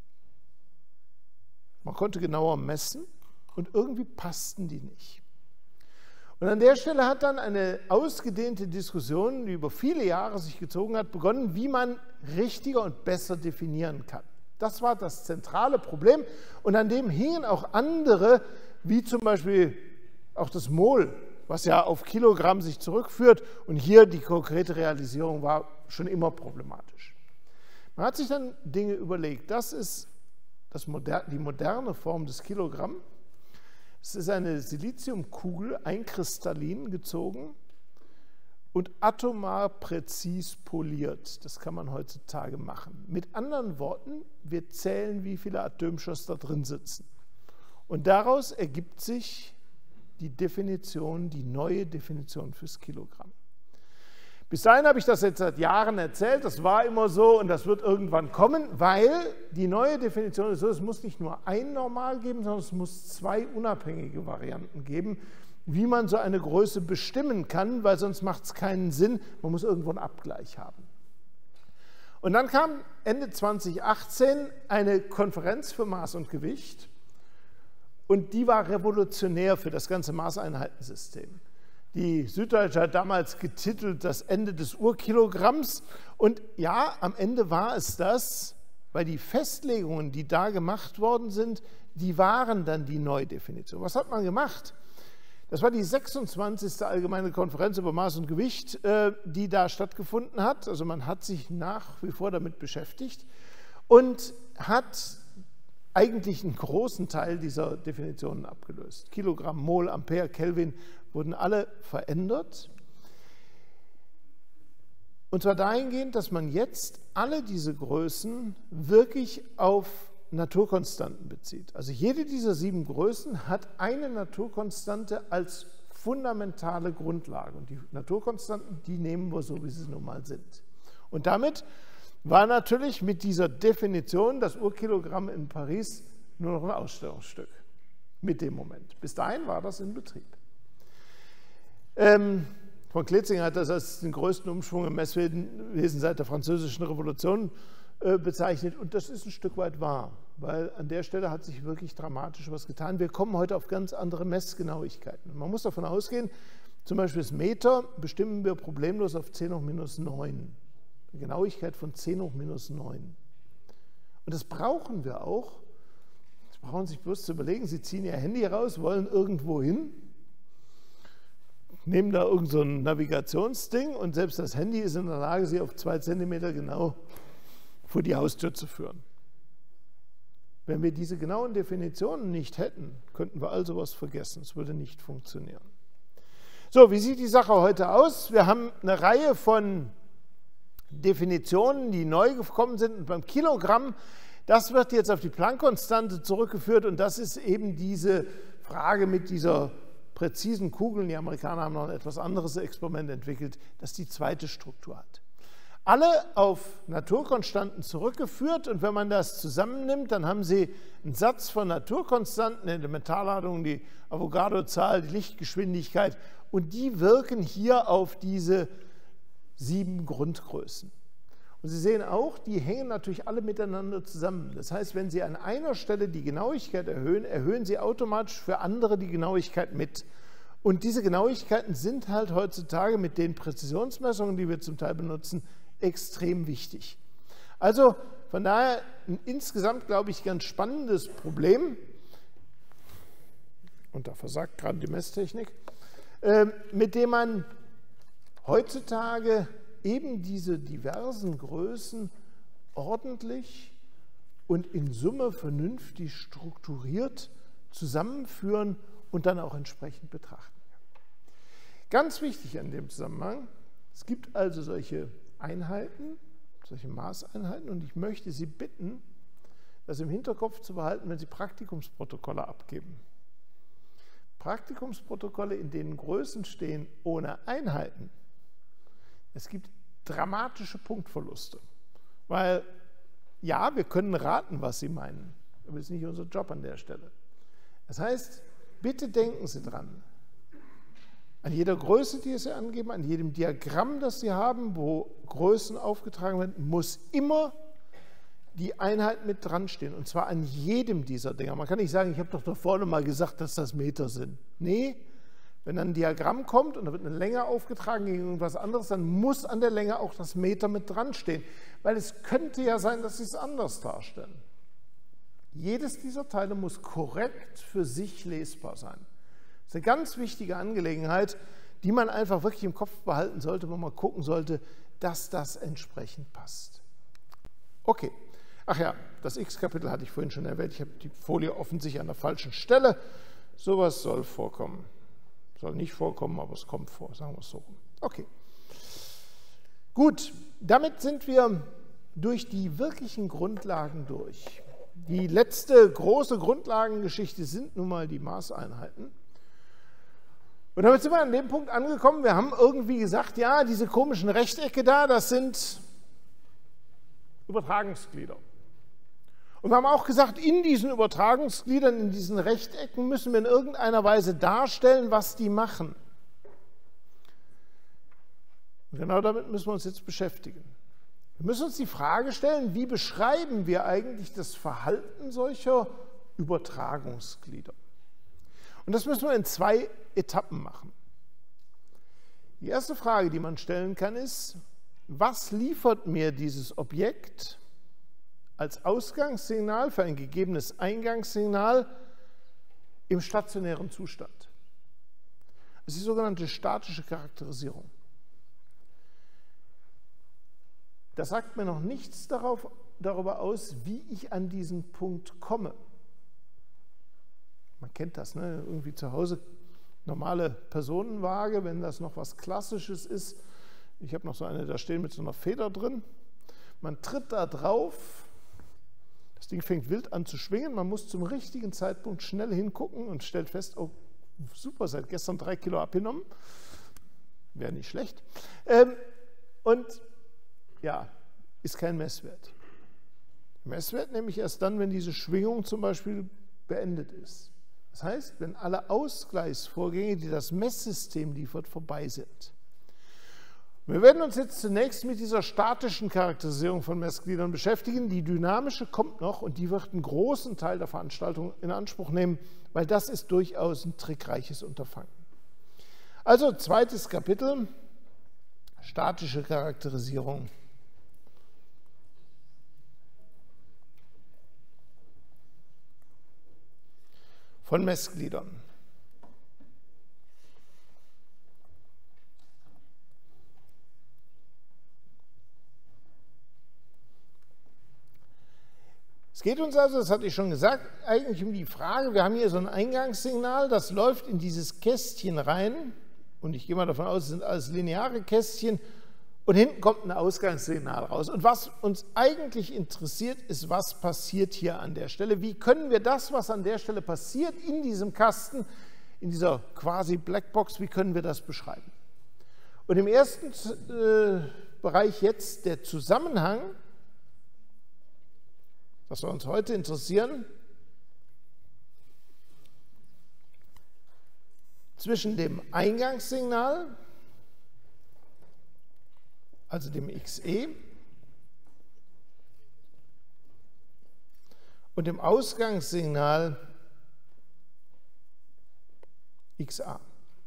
Man konnte genauer messen und irgendwie passten die nicht. Und an der Stelle hat dann eine ausgedehnte Diskussion, die über viele Jahre sich gezogen hat, begonnen, wie man richtiger und besser definieren kann. Das war das zentrale Problem und an dem hingen auch andere, wie zum Beispiel auch das Mol, was ja auf Kilogramm sich zurückführt und hier die konkrete Realisierung war schon immer problematisch. Man hat sich dann Dinge überlegt, das ist die moderne Form des Kilogramm. Es ist eine Siliziumkugel, einkristallin gezogen und atomar präzis poliert. Das kann man heutzutage machen. Mit anderen Worten, wir zählen, wie viele Atomschuss da drin sitzen. Und daraus ergibt sich die Definition, die neue Definition fürs Kilogramm. Bis dahin habe ich das jetzt seit Jahren erzählt, das war immer so und das wird irgendwann kommen, weil die neue Definition ist so, es muss nicht nur ein Normal geben, sondern es muss 2 unabhängige Varianten geben, wie man so eine Größe bestimmen kann, weil sonst macht es keinen Sinn, man muss irgendwo einen Abgleich haben. Und dann kam Ende 2018 eine Konferenz für Maß und Gewicht und die war revolutionär für das ganze Maßeinheitensystem. Die Süddeutsche hat damals getitelt, das Ende des Urkilogramms. Und ja, am Ende war es das, weil die Festlegungen, die da gemacht worden sind, die waren dann die Neudefinition. Was hat man gemacht? Das war die 26. Allgemeine Konferenz über Maß und Gewicht, die da stattgefunden hat. Also man hat sich nach wie vor damit beschäftigt und hat eigentlich einen großen Teil dieser Definitionen abgelöst. Kilogramm, Mol, Ampere, Kelvin wurden alle verändert. Und zwar dahingehend, dass man jetzt alle diese Größen wirklich auf Naturkonstanten bezieht. Also jede dieser 7 Größen hat eine Naturkonstante als fundamentale Grundlage. Und die Naturkonstanten, die nehmen wir so, wie sie nun mal sind. Und damit war natürlich mit dieser Definition das Urkilogramm in Paris nur noch ein Ausstellungsstück mit dem Moment. Bis dahin war das in Betrieb. Von Klitzinger hat das als den größten Umschwung im Messwesen seit der Französischen Revolution bezeichnet und das ist ein Stück weit wahr, weil an der Stelle hat sich wirklich dramatisch was getan. Wir kommen heute auf ganz andere Messgenauigkeiten. Man muss davon ausgehen, zum Beispiel das Meter bestimmen wir problemlos auf 10 hoch minus 9. Eine Genauigkeit von 10 hoch minus 9. Und das brauchen wir auch. Sie brauchen sich bloß zu überlegen, Sie ziehen Ihr Handy raus, wollen irgendwo hin, nehmen da irgend so ein Navigationsding und selbst das Handy ist in der Lage, Sie auf 2 Zentimeter genau vor die Haustür zu führen. Wenn wir diese genauen Definitionen nicht hätten, könnten wir all sowas vergessen. Es würde nicht funktionieren. So, wie sieht die Sache heute aus? Wir haben eine Reihe von Definitionen, die neu gekommen sind. Und beim Kilogramm, das wird jetzt auf die Planck-Konstante zurückgeführt und das ist eben diese Frage mit dieser präzisen Kugel. Die Amerikaner haben noch ein etwas anderes Experiment entwickelt, das die zweite Struktur hat. Alle auf Naturkonstanten zurückgeführt und wenn man das zusammennimmt, dann haben Sie einen Satz von Naturkonstanten, Elementarladungen, die Avogadro-Zahl, die Lichtgeschwindigkeit und die wirken hier auf diese 7 Grundgrößen. Und Und Sie sehen auch, die hängen natürlich alle miteinander zusammen. Das heißt, wenn Sie an einer Stelle die Genauigkeit erhöhen, erhöhen Sie automatisch für andere die Genauigkeit mit. Und diese Genauigkeiten sind halt heutzutage mit den Präzisionsmessungen, die wir zum Teil benutzen, extrem wichtig. Also von daher ein insgesamt, glaube ich, ganz spannendes Problem. Und da versagt gerade die Messtechnik, mit dem man heutzutage eben diese diversen Größen ordentlich und in Summe vernünftig strukturiert zusammenführen und dann auch entsprechend betrachten kann. Ganz wichtig an dem Zusammenhang, es gibt also solche Einheiten, solche Maßeinheiten, und ich möchte Sie bitten, das im Hinterkopf zu behalten, wenn Sie Praktikumsprotokolle abgeben. Praktikumsprotokolle, in denen Größen stehen ohne Einheiten. Es gibt dramatische Punktverluste, weil ja, wir können raten, was Sie meinen, aber das ist nicht unser Job an der Stelle. Das heißt, bitte denken Sie dran, an jeder Größe, die Sie angeben, an jedem Diagramm, das Sie haben, wo Größen aufgetragen werden, muss immer die Einheit mit dran stehen, und zwar an jedem dieser Dinger. Man kann nicht sagen, ich habe doch da vorne mal gesagt, dass das Meter sind. Nee, wenn dann ein Diagramm kommt und da wird eine Länge aufgetragen gegen irgendwas anderes, dann muss an der Länge auch das Meter mit dran stehen, weil es könnte ja sein, dass Sie es anders darstellen. Jedes dieser Teile muss korrekt für sich lesbar sein. Das ist eine ganz wichtige Angelegenheit, die man einfach wirklich im Kopf behalten sollte, wo man gucken sollte, dass das entsprechend passt. Okay. Ach ja, das X-Kapitel hatte ich vorhin schon erwähnt. Ich habe die Folie offensichtlich an der falschen Stelle. Sowas soll vorkommen. Soll nicht vorkommen, aber es kommt vor, sagen wir es so rum. Okay. Gut, damit sind wir durch die wirklichen Grundlagen durch. Die letzte große Grundlagengeschichte sind nun mal die Maßeinheiten. Und damit sind wir an dem Punkt angekommen, wir haben irgendwie gesagt, ja, diese komischen Rechtecke da, das sind Übertragungsglieder. Und wir haben auch gesagt, in diesen Übertragungsgliedern, in diesen Rechtecken müssen wir in irgendeiner Weise darstellen, was die machen. Und genau damit müssen wir uns jetzt beschäftigen. Wir müssen uns die Frage stellen, wie beschreiben wir eigentlich das Verhalten solcher Übertragungsglieder? Und das müssen wir in 2 Etappen machen. Die erste Frage, die man stellen kann, ist, was liefert mir dieses Objekt als Ausgangssignal für ein gegebenes Eingangssignal im stationären Zustand? Das ist die sogenannte statische Charakterisierung. Das sagt mir noch nichts darüber aus, wie ich an diesen Punkt komme. Man kennt das, ne? Irgendwie zu Hause normale Personenwaage, wenn das noch was Klassisches ist. Ich habe noch so eine da stehen mit so einer Feder drin. Man tritt da drauf, das Ding fängt wild an zu schwingen, man muss zum richtigen Zeitpunkt schnell hingucken und stellt fest, oh super, seit gestern 3 Kilo abgenommen. Wäre nicht schlecht. Und ja, ist kein Messwert. Messwert nämlich erst dann, wenn diese Schwingung zum Beispiel beendet ist. Das heißt, wenn alle Ausgleichsvorgänge, die das Messsystem liefert, vorbei sind. Wir werden uns jetzt zunächst mit dieser statischen Charakterisierung von Messgliedern beschäftigen. Die dynamische kommt noch und die wird einen großen Teil der Veranstaltung in Anspruch nehmen, weil das ist durchaus ein trickreiches Unterfangen. Also 2. Kapitel, statische Charakterisierung. Von Messgliedern. Es geht uns also, das hatte ich schon gesagt, eigentlich um die Frage, wir haben hier so ein Eingangssignal, das läuft in dieses Kästchen rein und ich gehe mal davon aus, es sind alles lineare Kästchen und hinten kommt ein Ausgangssignal raus. Und was uns eigentlich interessiert, ist, was passiert hier an der Stelle. Wie können wir das, was an der Stelle passiert, in diesem Kasten, in dieser quasi Blackbox, wie können wir das beschreiben? Und im ersten Bereich jetzt der Zusammenhang, das soll uns heute interessieren, zwischen dem Eingangssignal, also dem XE, und dem Ausgangssignal XA.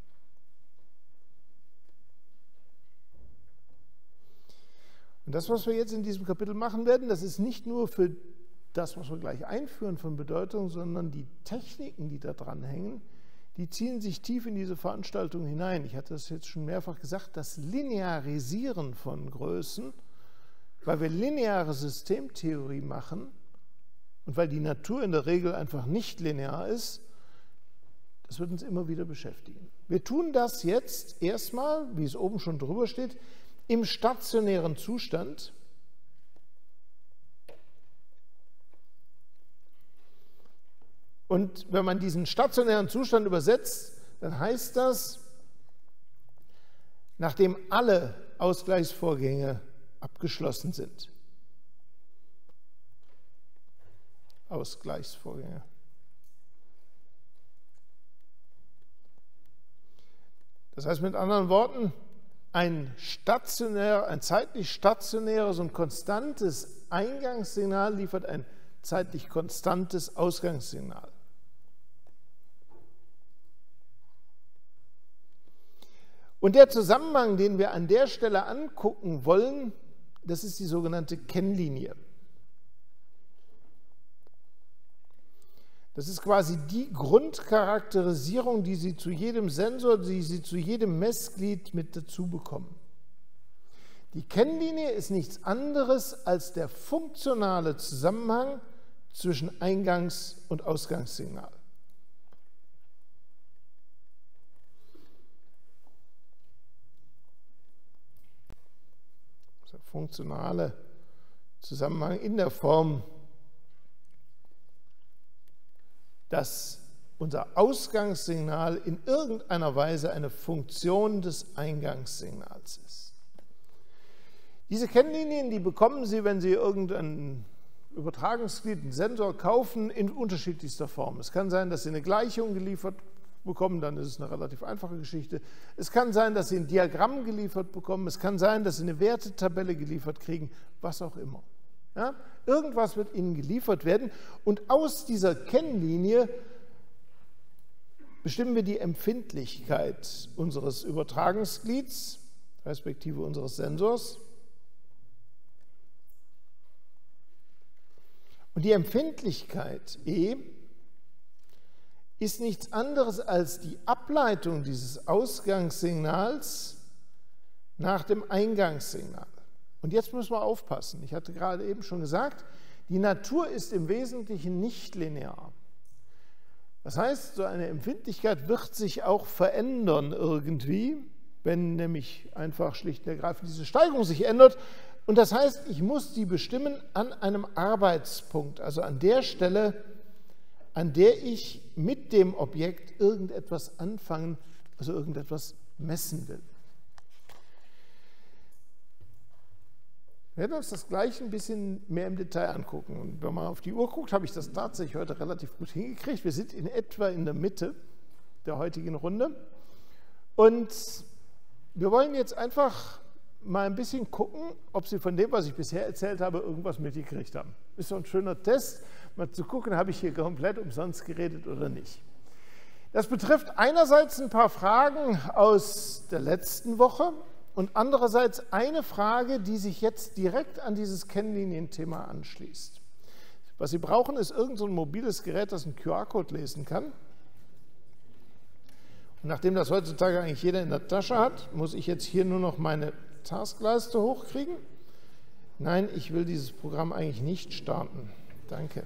Und das, was wir jetzt in diesem Kapitel machen werden, das ist nicht nur für das, was wir gleich einführen, von Bedeutung, sondern die Techniken, die da dran hängen, die ziehen sich tief in diese Veranstaltung hinein. Ich hatte das jetzt schon mehrfach gesagt, das Linearisieren von Größen, weil wir lineare Systemtheorie machen und weil die Natur in der Regel einfach nicht linear ist, das wird uns immer wieder beschäftigen. Wir tun das jetzt erstmal, wie es oben schon drüber steht, im stationären Zustand. Und wenn man diesen stationären Zustand übersetzt, dann heißt das, nachdem alle Ausgleichsvorgänge abgeschlossen sind. Ausgleichsvorgänge. Das heißt mit anderen Worten, ein zeitlich stationäres und konstantes Eingangssignal liefert ein zeitlich konstantes Ausgangssignal. Und der Zusammenhang, den wir an der Stelle angucken wollen, das ist die sogenannte Kennlinie. Das ist quasi die Grundcharakterisierung, die Sie zu jedem Sensor, die Sie zu jedem Messglied mit dazu bekommen. Die Kennlinie ist nichts anderes als der funktionale Zusammenhang zwischen Eingangs- und Ausgangssignal. Der funktionale Zusammenhang in der Form, dass unser Ausgangssignal in irgendeiner Weise eine Funktion des Eingangssignals ist. Diese Kennlinien, die bekommen Sie, wenn Sie irgendein Übertragungsglied, einen Sensor kaufen, in unterschiedlichster Form. Es kann sein, dass Sie eine Gleichung geliefert bekommen, dann ist es eine relativ einfache Geschichte. Es kann sein, dass Sie ein Diagramm geliefert bekommen. Es kann sein, dass Sie eine Wertetabelle geliefert kriegen, was auch immer. Ja? Irgendwas wird Ihnen geliefert werden und aus dieser Kennlinie bestimmen wir die Empfindlichkeit unseres Übertragungsglieds, respektive unseres Sensors. Und die Empfindlichkeit E ist nichts anderes als die Ableitung dieses Ausgangssignals nach dem Eingangssignal. Und jetzt müssen wir aufpassen. Ich hatte gerade eben schon gesagt, die Natur ist im Wesentlichen nicht linear. Das heißt, so eine Empfindlichkeit wird sich auch verändern irgendwie, wenn nämlich einfach schlicht und ergreifend diese Steigung sich ändert. Und das heißt, ich muss die bestimmen an einem Arbeitspunkt, also an der Stelle, an der ich mit dem Objekt irgendetwas anfangen, also irgendetwas messen will. Wir werden uns das gleich ein bisschen mehr im Detail angucken. Und wenn man auf die Uhr guckt, habe ich das tatsächlich heute relativ gut hingekriegt. Wir sind in etwa in der Mitte der heutigen Runde. Und wir wollen jetzt einfach mal ein bisschen gucken, ob Sie von dem, was ich bisher erzählt habe, irgendwas mitgekriegt haben. Ist so ein schöner Test, mal zu gucken, habe ich hier komplett umsonst geredet oder nicht. Das betrifft einerseits ein paar Fragen aus der letzten Woche und andererseits eine Frage, die sich jetzt direkt an dieses Kennlinienthema anschließt. Was Sie brauchen, ist irgend so ein mobiles Gerät, das einen QR-Code lesen kann. Und nachdem das heutzutage eigentlich jeder in der Tasche hat, muss ich jetzt hier nur noch meine Taskleiste hochkriegen. Nein, ich will dieses Programm eigentlich nicht starten. Danke.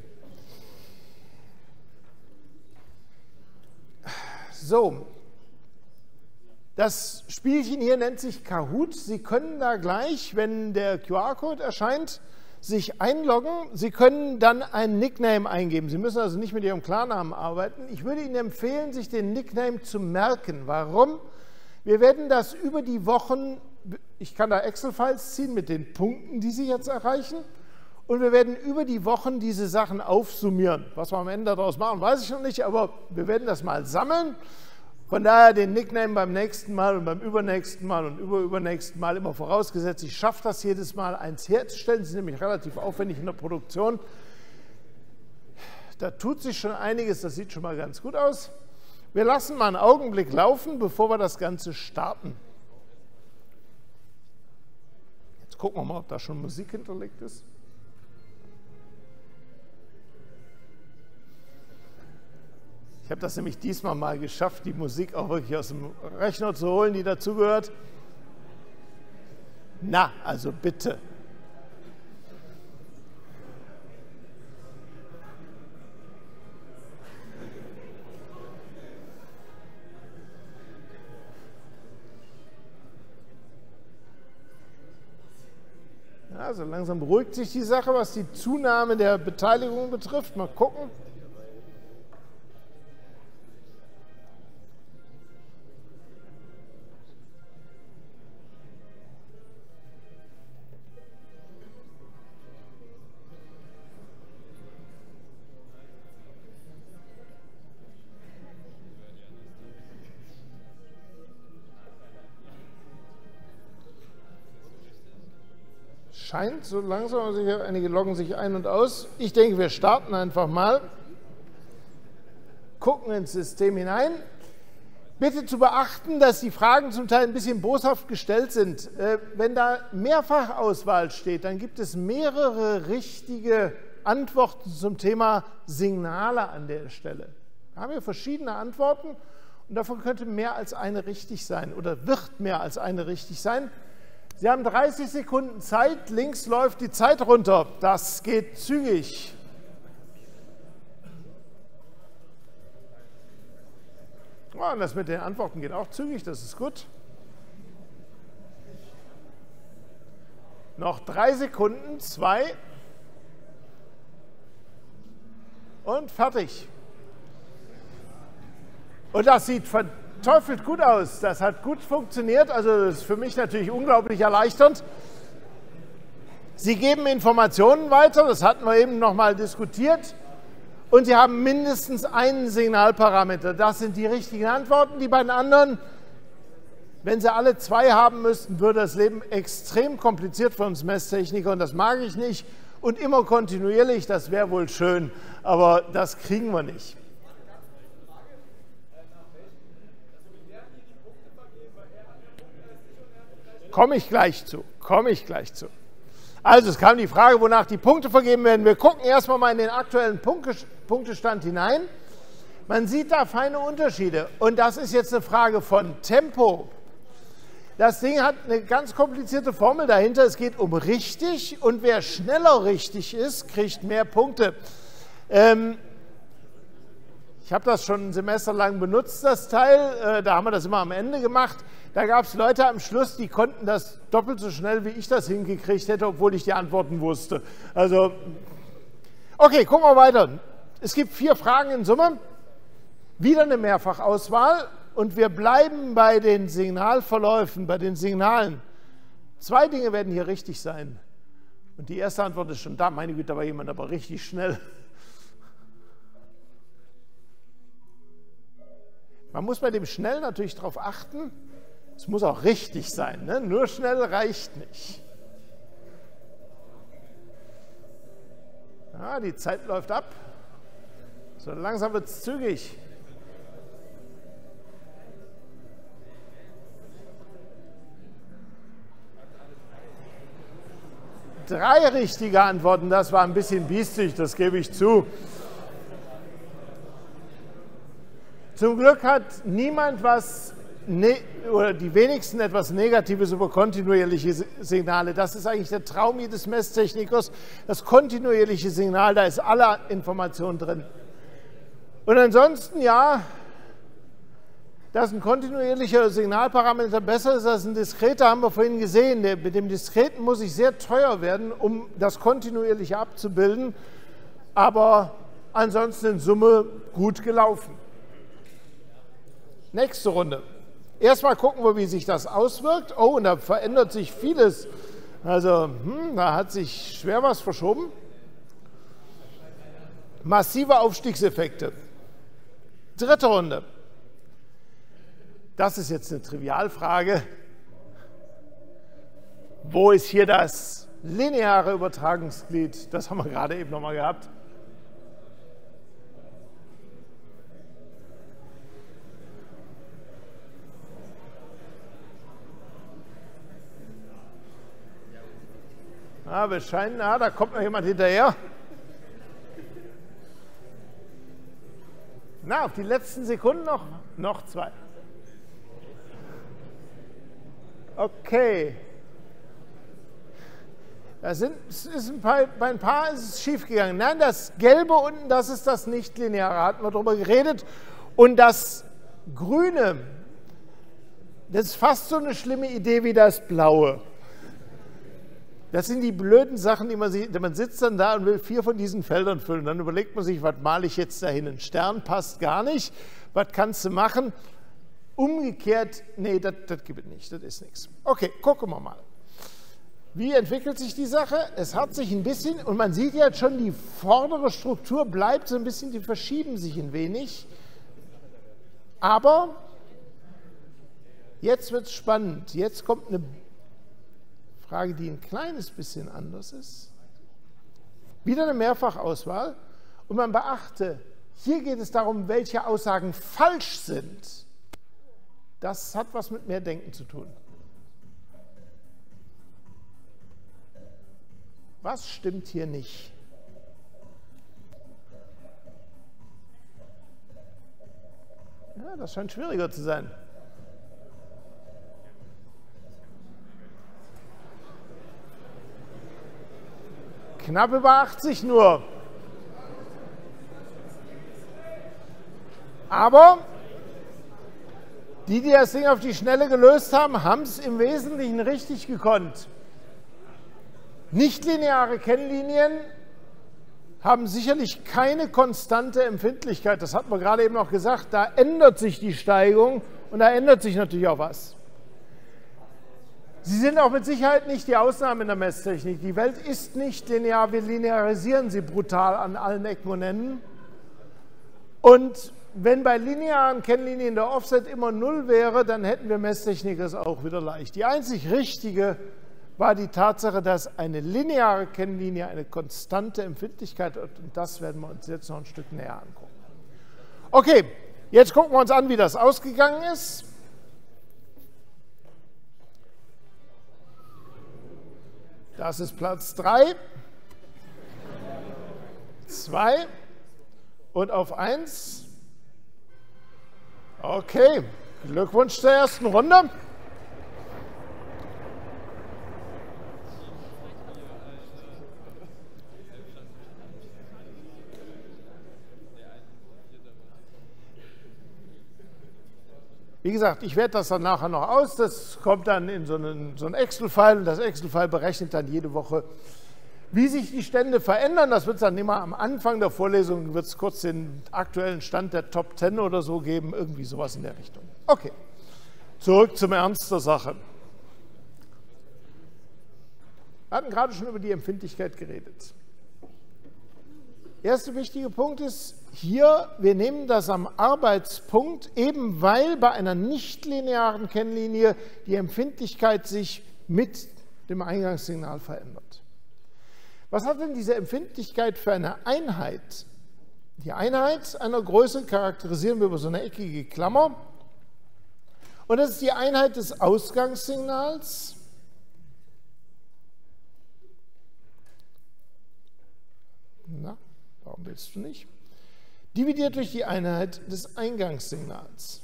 So, das Spielchen hier nennt sich Kahoot. Sie können da gleich, wenn der QR-Code erscheint, sich einloggen. Sie können dann einen Nickname eingeben. Sie müssen also nicht mit Ihrem Klarnamen arbeiten. Ich würde Ihnen empfehlen, sich den Nickname zu merken. Warum? Wir werden das über die Wochen, ich kann da Excel-Files ziehen mit den Punkten, die Sie jetzt erreichen. Und wir werden über die Wochen diese Sachen aufsummieren. Was wir am Ende daraus machen, weiß ich noch nicht, aber wir werden das mal sammeln. Von daher den Nickname beim nächsten Mal und beim übernächsten Mal und übernächsten Mal immer vorausgesetzt. Ich schaffe das jedes Mal, eins herzustellen. Das ist nämlich relativ aufwendig in der Produktion. Da tut sich schon einiges, das sieht schon mal ganz gut aus. Wir lassen mal einen Augenblick laufen, bevor wir das Ganze starten. Jetzt gucken wir mal, ob da schon Musik hinterlegt ist. Ich habe das nämlich diesmal mal geschafft, die Musik auch wirklich aus dem Rechner zu holen, die dazugehört. Na, also bitte. Ja, so langsam beruhigt sich die Sache, was die Zunahme der Beteiligung betrifft. Mal gucken. Scheint so langsam, einige loggen sich ein und aus. Ich denke, wir starten einfach mal. Gucken ins System hinein. Bitte zu beachten, dass die Fragen zum Teil ein bisschen boshaft gestellt sind. Wenn da Mehrfachauswahl steht, dann gibt es mehrere richtige Antworten zum Thema Signale an der Stelle. Da haben wir verschiedene Antworten und davon könnte mehr als eine richtig sein oder wird mehr als eine richtig sein. Sie haben 30 Sekunden Zeit, links läuft die Zeit runter. Das geht zügig. Oh, und das mit den Antworten geht auch zügig, das ist gut. Noch 3 Sekunden, 2 und fertig. Und das sieht verteufelt gut aus. Das hat gut funktioniert. Also das ist für mich natürlich unglaublich erleichternd. Sie geben Informationen weiter, das hatten wir eben noch mal diskutiert. Und Sie haben mindestens einen Signalparameter. Das sind die richtigen Antworten. Die beiden anderen, wenn Sie alle 2 haben müssten, würde das Leben extrem kompliziert für uns Messtechniker. Und das mag ich nicht. Und immer kontinuierlich, das wäre wohl schön. Aber das kriegen wir nicht. Komme ich gleich zu. Also es kam die Frage, wonach die Punkte vergeben werden. Wir gucken erstmal mal in den aktuellen Punktestand hinein. Man sieht da feine Unterschiede. Und das ist jetzt eine Frage von Tempo. Das Ding hat eine ganz komplizierte Formel dahinter. Es geht um richtig und wer schneller richtig ist, kriegt mehr Punkte. Ich habe das schon ein Semester lang benutzt, das Teil. Da haben wir das immer am Ende gemacht. Da gab es Leute am Schluss, die konnten das doppelt so schnell, wie ich das hingekriegt hätte, obwohl ich die Antworten wusste. Also, okay, gucken wir weiter. Es gibt 4 Fragen in Summe. Wieder eine Mehrfachauswahl. Und wir bleiben bei den Signalverläufen, bei den Signalen. 2 Dinge werden hier richtig sein. Und die erste Antwort ist schon da. Meine Güte, da war jemand aber richtig schnell. Man muss bei dem Schnell natürlich darauf achten, es muss auch richtig sein, ne? Nur schnell reicht nicht. Ja, die Zeit läuft ab. So langsam wird es zügig. Drei richtige Antworten, das war ein bisschen biestig, das gebe ich zu. Zum Glück hat niemand oder die wenigsten etwas Negatives über kontinuierliche Signale. Das ist eigentlich der Traum jedes Messtechnikers. Das kontinuierliche Signal, da ist alle Information drin. Und ansonsten, ja, dass ein kontinuierlicher Signalparameter besser ist als ein diskreter, haben wir vorhin gesehen. Mit dem diskreten muss ich sehr teuer werden, um das kontinuierliche abzubilden. Aber ansonsten in Summe gut gelaufen. Nächste Runde. Erstmal gucken wir, wie sich das auswirkt. Oh, und da verändert sich vieles. Also, da hat sich schwer was verschoben. Massive Aufstiegseffekte. Dritte Runde. Das ist jetzt eine Trivialfrage. Wo ist hier das lineare Übertragungsglied? Das haben wir gerade eben nochmal gehabt. Wir scheinen, da kommt noch jemand hinterher. Auf die letzten Sekunden noch 2. Okay. Bei ein paar ist es schief gegangen. Nein, das Gelbe unten, das ist das Nichtlineare, hatten wir darüber geredet. Und das Grüne, das ist fast so eine schlimme Idee wie das Blaue. Das sind die blöden Sachen, die man sitzt dann da und will 4 von diesen Feldern füllen. Dann überlegt man sich, was male ich jetzt dahin? Ein Stern passt gar nicht. Was kannst du machen? Umgekehrt, nee, das gibt es nicht, das ist nichts. Okay, gucken wir mal. Wie entwickelt sich die Sache? Es hat sich ein bisschen, und man sieht jetzt schon, die vordere Struktur bleibt so ein bisschen, die verschieben sich ein wenig. Aber jetzt wird es spannend. Jetzt kommt eine Frage, die ein kleines bisschen anders ist. Wieder eine Mehrfachauswahl. Und man beachte, hier geht es darum, welche Aussagen falsch sind. Das hat was mit mehr Denken zu tun. Was stimmt hier nicht? Ja, das scheint schwieriger zu sein. Knapp über 80 nur. Aber die das Ding auf die Schnelle gelöst haben, haben es im Wesentlichen richtig gekonnt. Nichtlineare Kennlinien haben sicherlich keine konstante Empfindlichkeit. Das hat man gerade eben noch gesagt. Da ändert sich die Steigung und da ändert sich natürlich auch was. Sie sind auch mit Sicherheit nicht die Ausnahme in der Messtechnik. Die Welt ist nicht linear. Wir linearisieren sie brutal an allen Ecken und Enden. Und wenn bei linearen Kennlinien der Offset immer 0 wäre, dann hätten wir Messtechniker es auch wieder leicht. Die einzig richtige war die Tatsache, dass eine lineare Kennlinie eine konstante Empfindlichkeit hat. Und das werden wir uns jetzt noch ein Stück näher angucken. Okay, jetzt gucken wir uns an, wie das ausgegangen ist. Das ist Platz 3, 2 und auf 1. Okay, Glückwunsch zur ersten Runde. Wie gesagt, ich werde das dann nachher noch aus. Das kommt dann in so ein Excel-File und das Excel-File berechnet dann jede Woche, wie sich die Stände verändern. Das wird es dann immer am Anfang der Vorlesung, wird es kurz den aktuellen Stand der Top 10 oder so geben, irgendwie sowas in der Richtung. Okay, zurück zum Ernst der Sache. Wir hatten gerade schon über die Empfindlichkeit geredet. Erster wichtige Punkt ist hier, wir nehmen das am Arbeitspunkt, eben weil bei einer nichtlinearen Kennlinie die Empfindlichkeit sich mit dem Eingangssignal verändert. Was hat denn diese Empfindlichkeit für eine Einheit? Die Einheit einer Größe charakterisieren wir über so eine eckige Klammer. Und das ist die Einheit des Ausgangssignals warum willst du nicht? Dividiert durch die Einheit des Eingangssignals.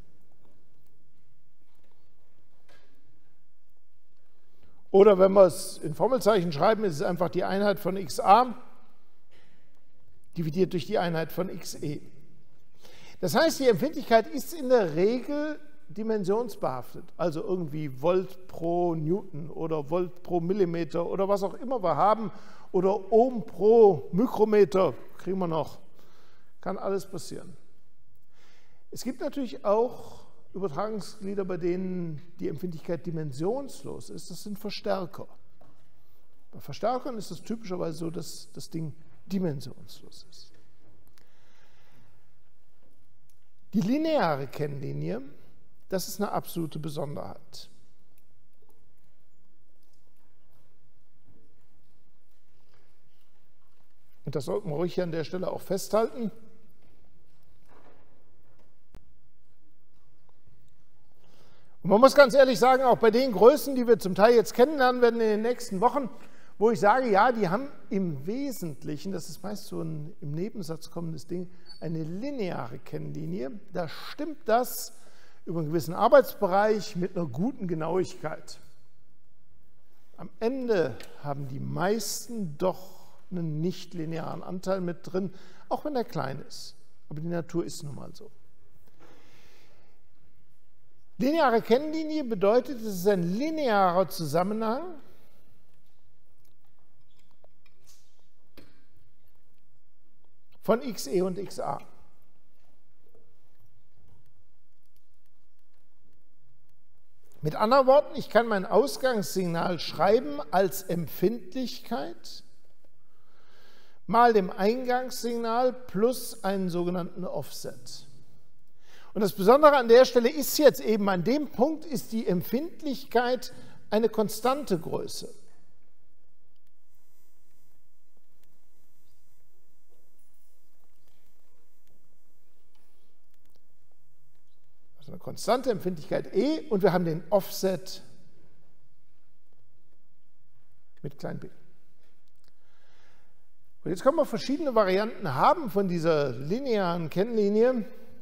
Oder wenn wir es in Formelzeichen schreiben, ist es einfach die Einheit von XA dividiert durch die Einheit von XE. Das heißt, die Empfindlichkeit ist in der Regel dimensionsbehaftet, also irgendwie Volt pro Newton oder Volt pro Millimeter oder was auch immer wir haben oder Ohm pro Mikrometer, kriegen wir noch, kann alles passieren. Es gibt natürlich auch Übertragungsglieder, bei denen die Empfindlichkeit dimensionslos ist, das sind Verstärker. Bei Verstärkern ist es typischerweise so, dass das Ding dimensionslos ist. Die lineare Kennlinie, das ist eine absolute Besonderheit. Und das sollten wir ruhig hier an der Stelle auch festhalten. Und man muss ganz ehrlich sagen, auch bei den Größen, die wir zum Teil jetzt kennenlernen werden in den nächsten Wochen, wo ich sage, ja, die haben im Wesentlichen, das ist meist so ein im Nebensatz kommendes Ding, eine lineare Kennlinie. Da stimmt das über einen gewissen Arbeitsbereich mit einer guten Genauigkeit. Am Ende haben die meisten doch einen nicht-linearen Anteil mit drin, auch wenn er klein ist. Aber die Natur ist nun mal so. Lineare Kennlinie bedeutet, es ist ein linearer Zusammenhang von xe und xa. Mit anderen Worten, ich kann mein Ausgangssignal schreiben als Empfindlichkeit mal dem Eingangssignal plus einen sogenannten Offset. Und das Besondere an der Stelle ist jetzt eben, an dem Punkt ist die Empfindlichkeit eine konstante Größe. Also eine konstante Empfindlichkeit E und wir haben den Offset mit klein b. Und jetzt können wir verschiedene Varianten haben von dieser linearen Kennlinie.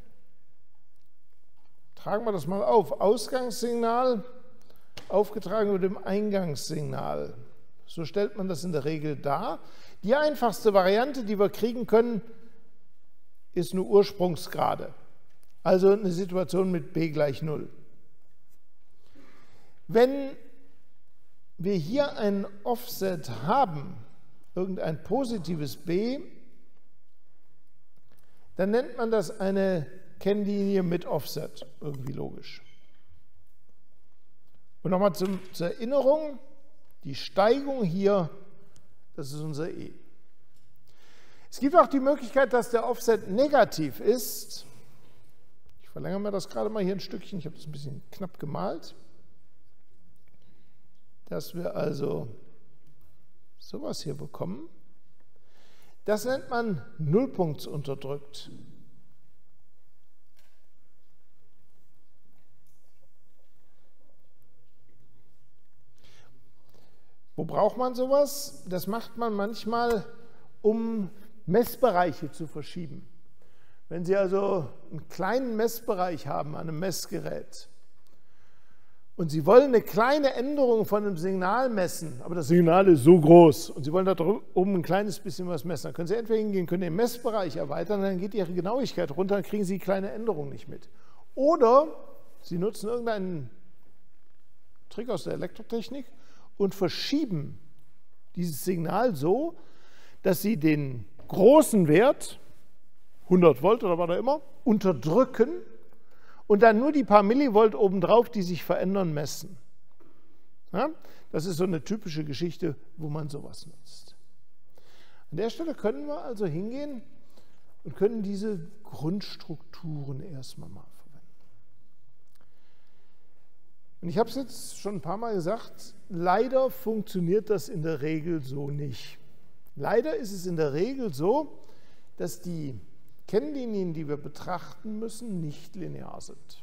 Tragen wir das mal auf. Ausgangssignal aufgetragen mit dem Eingangssignal. So stellt man das in der Regel dar. Die einfachste Variante, die wir kriegen können, ist eine Ursprungsgrade. Also eine Situation mit b gleich 0. Wenn wir hier ein Offset haben, irgendein positives b, dann nennt man das eine Kennlinie mit Offset, irgendwie logisch. Und nochmal zur Erinnerung, die Steigung hier, das ist unser E. Es gibt auch die Möglichkeit, dass der Offset negativ ist. Ich verlängere mir das gerade mal hier ein Stückchen, ich habe das ein bisschen knapp gemalt. Dass wir also sowas hier bekommen. Das nennt man nullpunktsunterdrückt. Wo braucht man sowas? Das macht man manchmal, um Messbereiche zu verschieben. Wenn Sie also einen kleinen Messbereich haben an einem Messgerät und Sie wollen eine kleine Änderung von einem Signal messen, aber das Signal ist so groß und Sie wollen da oben ein kleines bisschen was messen, dann können Sie entweder hingehen, können den Messbereich erweitern, dann geht Ihre Genauigkeit runter, dann kriegen Sie die kleine Änderung nicht mit. Oder Sie nutzen irgendeinen Trick aus der Elektrotechnik und verschieben dieses Signal so, dass Sie den großen Wert, 100 Volt oder was auch immer, unterdrücken und dann nur die paar Millivolt obendrauf, die sich verändern, messen. Ja? Das ist so eine typische Geschichte, wo man sowas nutzt. An der Stelle können wir also hingehen und können diese Grundstrukturen erstmal mal verwenden. Und ich habe es jetzt schon ein paar Mal gesagt, leider funktioniert das in der Regel so nicht. Leider ist es in der Regel so, dass die Kennlinien, die wir betrachten müssen, nicht linear sind.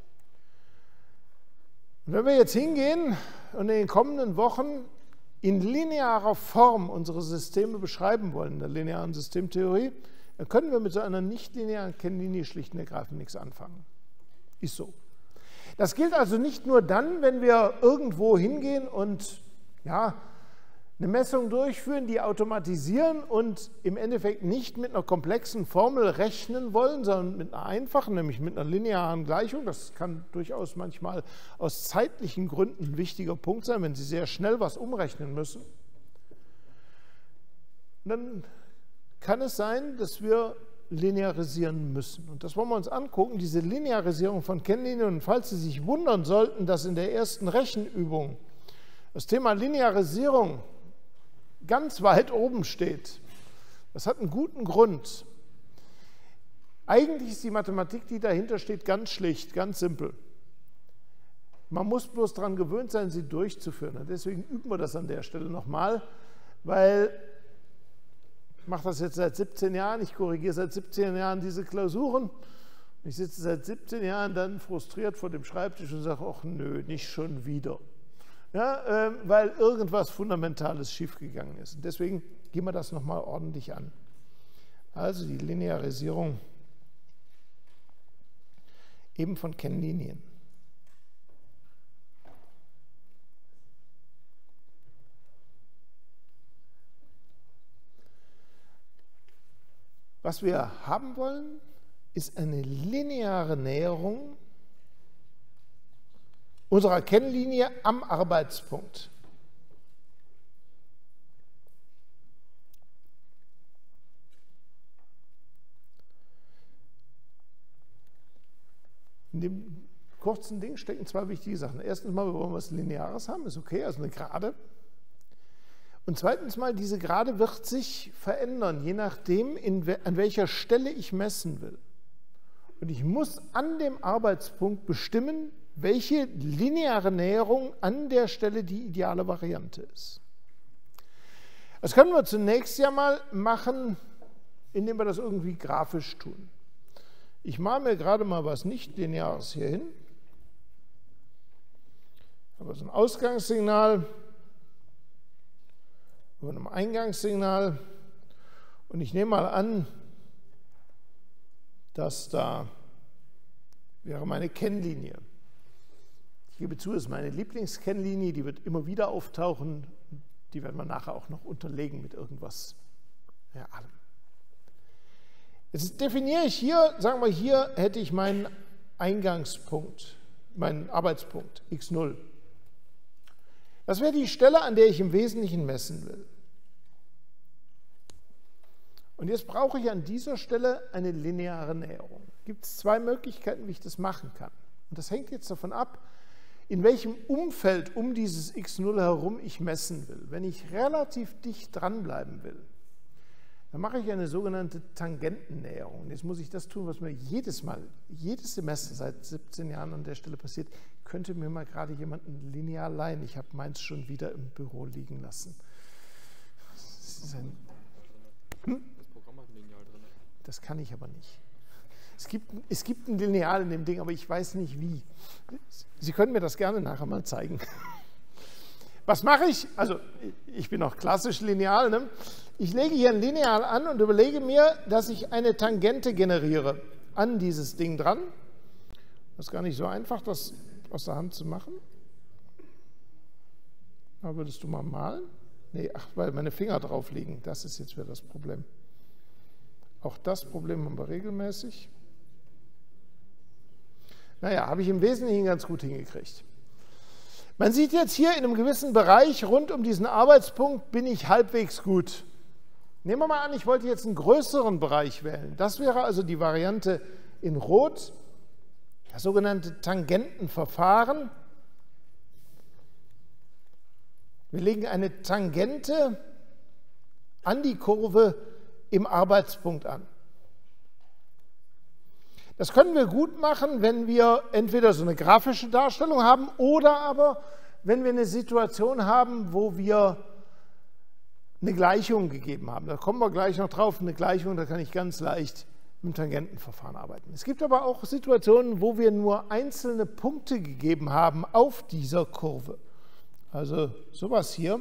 Und wenn wir jetzt hingehen und in den kommenden Wochen in linearer Form unsere Systeme beschreiben wollen, in der linearen Systemtheorie, dann können wir mit so einer nicht-linearen Kennlinie schlicht und ergreifend nichts anfangen. Ist so. Das gilt also nicht nur dann, wenn wir irgendwo hingehen und ja, eine Messung durchführen, die automatisieren und im Endeffekt nicht mit einer komplexen Formel rechnen wollen, sondern mit einer einfachen, nämlich mit einer linearen Gleichung. Das kann durchaus manchmal aus zeitlichen Gründen ein wichtiger Punkt sein, wenn Sie sehr schnell was umrechnen müssen. Dann kann es sein, dass wir linearisieren müssen. Und das wollen wir uns angucken, diese Linearisierung von Kennlinien. Und falls Sie sich wundern sollten, dass in der ersten Rechenübung das Thema Linearisierung ganz weit oben steht, das hat einen guten Grund. Eigentlich ist die Mathematik, die dahinter steht, ganz schlicht, ganz simpel. Man muss bloß daran gewöhnt sein, sie durchzuführen. Und deswegen üben wir das an der Stelle nochmal, weil ich mache das jetzt seit 17 Jahren, ich korrigiere seit 17 Jahren diese Klausuren. Ich sitze seit 17 Jahren dann frustriert vor dem Schreibtisch und sage, ach nö, nicht schon wieder. ja, weil irgendwas Fundamentales schiefgegangen ist. Und deswegen gehen wir das nochmal ordentlich an. Also die Linearisierung eben von Kennlinien. Was wir haben wollen, ist eine lineare Näherung unserer Kennlinie am Arbeitspunkt. In dem kurzen Ding stecken zwei wichtige Sachen. Erstens mal, wir wollen was Lineares haben, ist okay, also eine Gerade. Und zweitens mal, diese Gerade wird sich verändern, je nachdem, an welcher Stelle ich messen will. Und ich muss an dem Arbeitspunkt bestimmen, welche lineare Näherung an der Stelle die ideale Variante ist. Das können wir zunächst ja mal machen, indem wir das irgendwie grafisch tun. Ich mache mir gerade mal was Nicht-Lineares hier hin. Ich habe so ein Ausgangssignal über einem Eingangssignal und ich nehme mal an, dass da wäre meine Kennlinie. Ich gebe zu, das ist meine Lieblingskennlinie, die wird immer wieder auftauchen, die werden wir nachher auch noch unterlegen mit irgendwas Realem. Jetzt definiere ich hier, sagen wir, hier hätte ich meinen Eingangspunkt, meinen Arbeitspunkt, x0. Das wäre die Stelle, an der ich im Wesentlichen messen will. Und jetzt brauche ich an dieser Stelle eine lineare Näherung. Gibt es zwei Möglichkeiten, wie ich das machen kann. Und das hängt jetzt davon ab, in welchem Umfeld um dieses x0 herum ich messen will. Wenn ich relativ dicht dranbleiben will, dann mache ich eine sogenannte Tangentennäherung. Jetzt muss ich das tun, was mir jedes Semester seit 17 Jahren an der Stelle passiert. Könnte mir mal gerade jemand ein Lineal leihen? Ich habe meins schon wieder im Büro liegen lassen. Das Programm hat ein Lineal drin. Das kann ich aber nicht. Es gibt ein Lineal in dem Ding, aber ich weiß nicht wie. Sie können mir das gerne nachher mal zeigen. Was mache ich? Also ich bin auch klassisch lineal. Ne? Ich lege hier ein Lineal an und überlege mir, dass ich eine Tangente generiere an dieses Ding dran. Das ist gar nicht so einfach, das aus der Hand zu machen. Aber würdest du mal malen? Nee, ach, weil meine Finger drauf liegen. Das ist jetzt wieder das Problem. Auch das Problem haben wir regelmäßig. Naja, habe ich im Wesentlichen ganz gut hingekriegt. Man sieht jetzt hier in einem gewissen Bereich rund um diesen Arbeitspunkt bin ich halbwegs gut. Nehmen wir mal an, ich wollte jetzt einen größeren Bereich wählen. Das wäre also die Variante in Rot, das sogenannte Tangentenverfahren. Wir legen eine Tangente an die Kurve im Arbeitspunkt an. Das können wir gut machen, wenn wir entweder so eine grafische Darstellung haben oder aber, wenn wir eine Situation haben, wo wir eine Gleichung gegeben haben. Da kommen wir gleich noch drauf, eine Gleichung, da kann ich ganz leicht mit dem Tangentenverfahren arbeiten. Es gibt aber auch Situationen, wo wir nur einzelne Punkte gegeben haben auf dieser Kurve. Also sowas hier.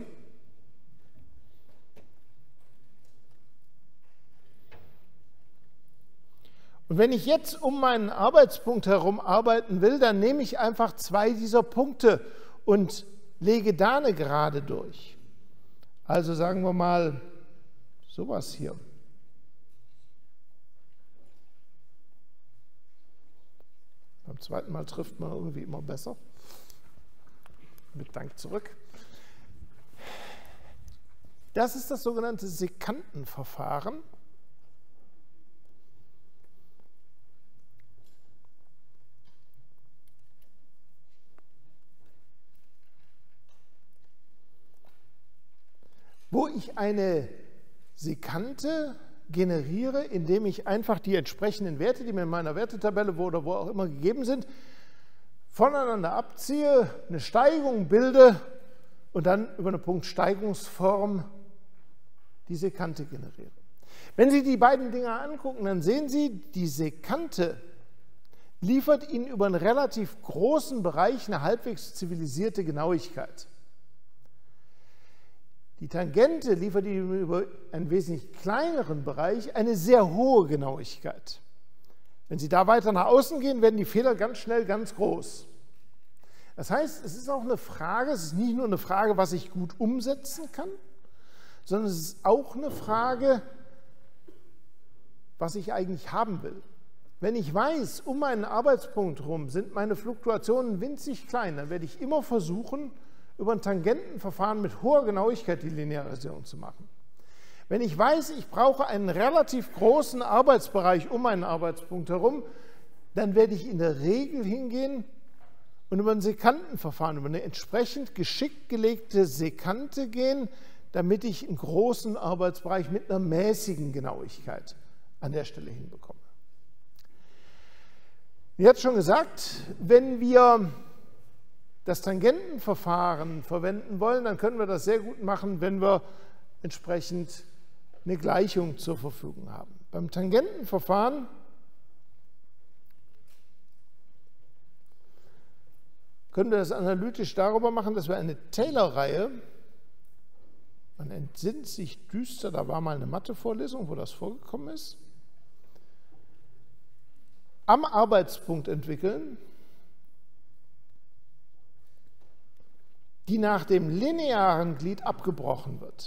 Und wenn ich jetzt um meinen Arbeitspunkt herum arbeiten will, dann nehme ich einfach zwei dieser Punkte und lege da eine Gerade durch. Also sagen wir mal sowas hier. Beim zweiten Mal trifft man irgendwie immer besser. Mit Dank zurück. Das ist das sogenannte Sekantenverfahren. Wo ich eine Sekante generiere, indem ich einfach die entsprechenden Werte, die mir in meiner Wertetabelle oder wo auch immer gegeben sind, voneinander abziehe, eine Steigung bilde und dann über eine Punktsteigungsform die Sekante generiere. Wenn Sie die beiden Dinger angucken, dann sehen Sie, die Sekante liefert Ihnen über einen relativ großen Bereich eine halbwegs zivilisierte Genauigkeit. Die Tangente liefert Ihnen über einen wesentlich kleineren Bereich eine sehr hohe Genauigkeit. Wenn Sie da weiter nach außen gehen, werden die Fehler ganz schnell ganz groß. Das heißt, es ist auch eine Frage, es ist nicht nur eine Frage, was ich gut umsetzen kann, sondern es ist auch eine Frage, was ich eigentlich haben will. Wenn ich weiß, um meinen Arbeitspunkt herum sind meine Fluktuationen winzig klein, dann werde ich immer versuchen, über ein Tangentenverfahren mit hoher Genauigkeit die Linearisierung zu machen. Wenn ich weiß, ich brauche einen relativ großen Arbeitsbereich um meinen Arbeitspunkt herum, dann werde ich in der Regel hingehen und über ein Sekantenverfahren, über eine entsprechend geschickt gelegte Sekante gehen, damit ich einen großen Arbeitsbereich mit einer mäßigen Genauigkeit an der Stelle hinbekomme. Ich hatte schon gesagt, wenn wir das Tangentenverfahren verwenden wollen, dann können wir das sehr gut machen, wenn wir entsprechend eine Gleichung zur Verfügung haben. Beim Tangentenverfahren können wir das analytisch darüber machen, dass wir eine Taylor-Reihe, man entsinnt sich düster, da war mal eine Mathe-Vorlesung, wo das vorgekommen ist, am Arbeitspunkt entwickeln, die nach dem linearen Glied abgebrochen wird.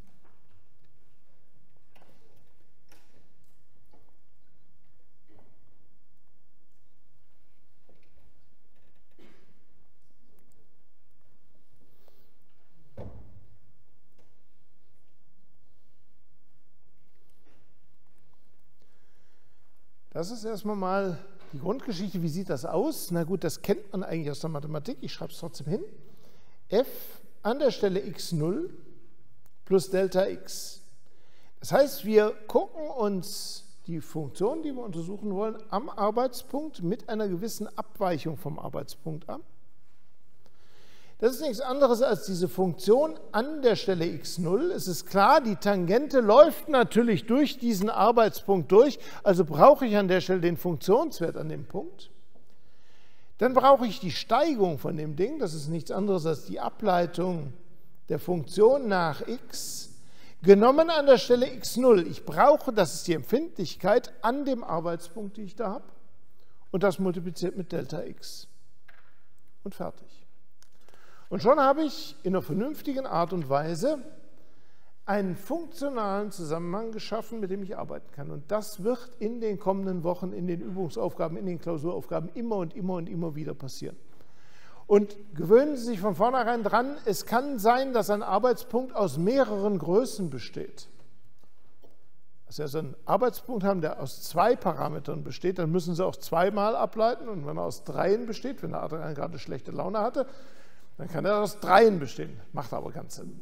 Das ist erstmal mal die Grundgeschichte. Wie sieht das aus? Na gut, das kennt man eigentlich aus der Mathematik. Ich schreibe es trotzdem hin. F an der Stelle x0 plus Delta x. Das heißt, wir gucken uns die Funktion, die wir untersuchen wollen, am Arbeitspunkt mit einer gewissen Abweichung vom Arbeitspunkt an. Das ist nichts anderes als diese Funktion an der Stelle x0. Es ist klar, die Tangente läuft natürlich durch diesen Arbeitspunkt durch, also brauche ich an der Stelle den Funktionswert an dem Punkt. Dann brauche ich die Steigung von dem Ding, das ist nichts anderes als die Ableitung der Funktion nach x, genommen an der Stelle x0. Ich brauche, das ist die Empfindlichkeit an dem Arbeitspunkt, die ich da habe, und das multipliziert mit Delta x. Und fertig. Und schon habe ich in einer vernünftigen Art und Weise einen funktionalen Zusammenhang geschaffen, mit dem ich arbeiten kann. Und das wird in den kommenden Wochen, in den Übungsaufgaben, in den Klausuraufgaben immer und immer und immer wieder passieren. Und gewöhnen Sie sich von vornherein dran, es kann sein, dass ein Arbeitspunkt aus mehreren Größen besteht. Dass Sie also einen Arbeitspunkt haben, der aus 2 Parametern besteht, dann müssen Sie auch zweimal ableiten. Und wenn er aus 3 besteht, wenn der Adrian gerade schlechte Laune hatte, dann kann er aus 3 bestehen. Macht aber ganz Sinn.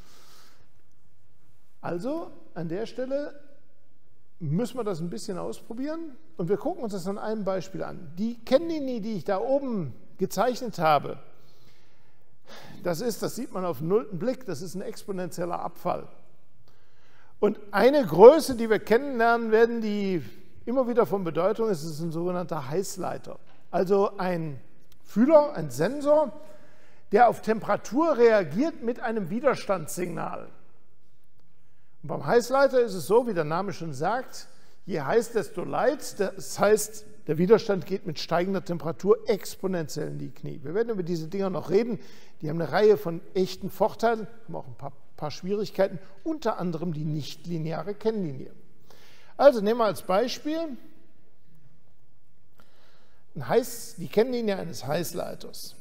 Also an der Stelle müssen wir das ein bisschen ausprobieren und wir gucken uns das an einem Beispiel an. Die Kennlinie, die ich da oben gezeichnet habe, das sieht man auf den 0. Blick, das ist ein exponentieller Abfall. Und eine Größe, die wir kennenlernen werden, die immer wieder von Bedeutung ist, ist ein sogenannter Heißleiter. Also ein Fühler, ein Sensor, der auf Temperatur reagiert mit einem Widerstandssignal. Und beim Heißleiter ist es so, wie der Name schon sagt, je heiß, desto leid. Das heißt, der Widerstand geht mit steigender Temperatur exponentiell in die Knie. Wir werden über diese Dinger noch reden. Die haben eine Reihe von echten Vorteilen, haben auch ein paar Schwierigkeiten, unter anderem die nichtlineare Kennlinie. Also nehmen wir als Beispiel die Kennlinie eines Heißleiters.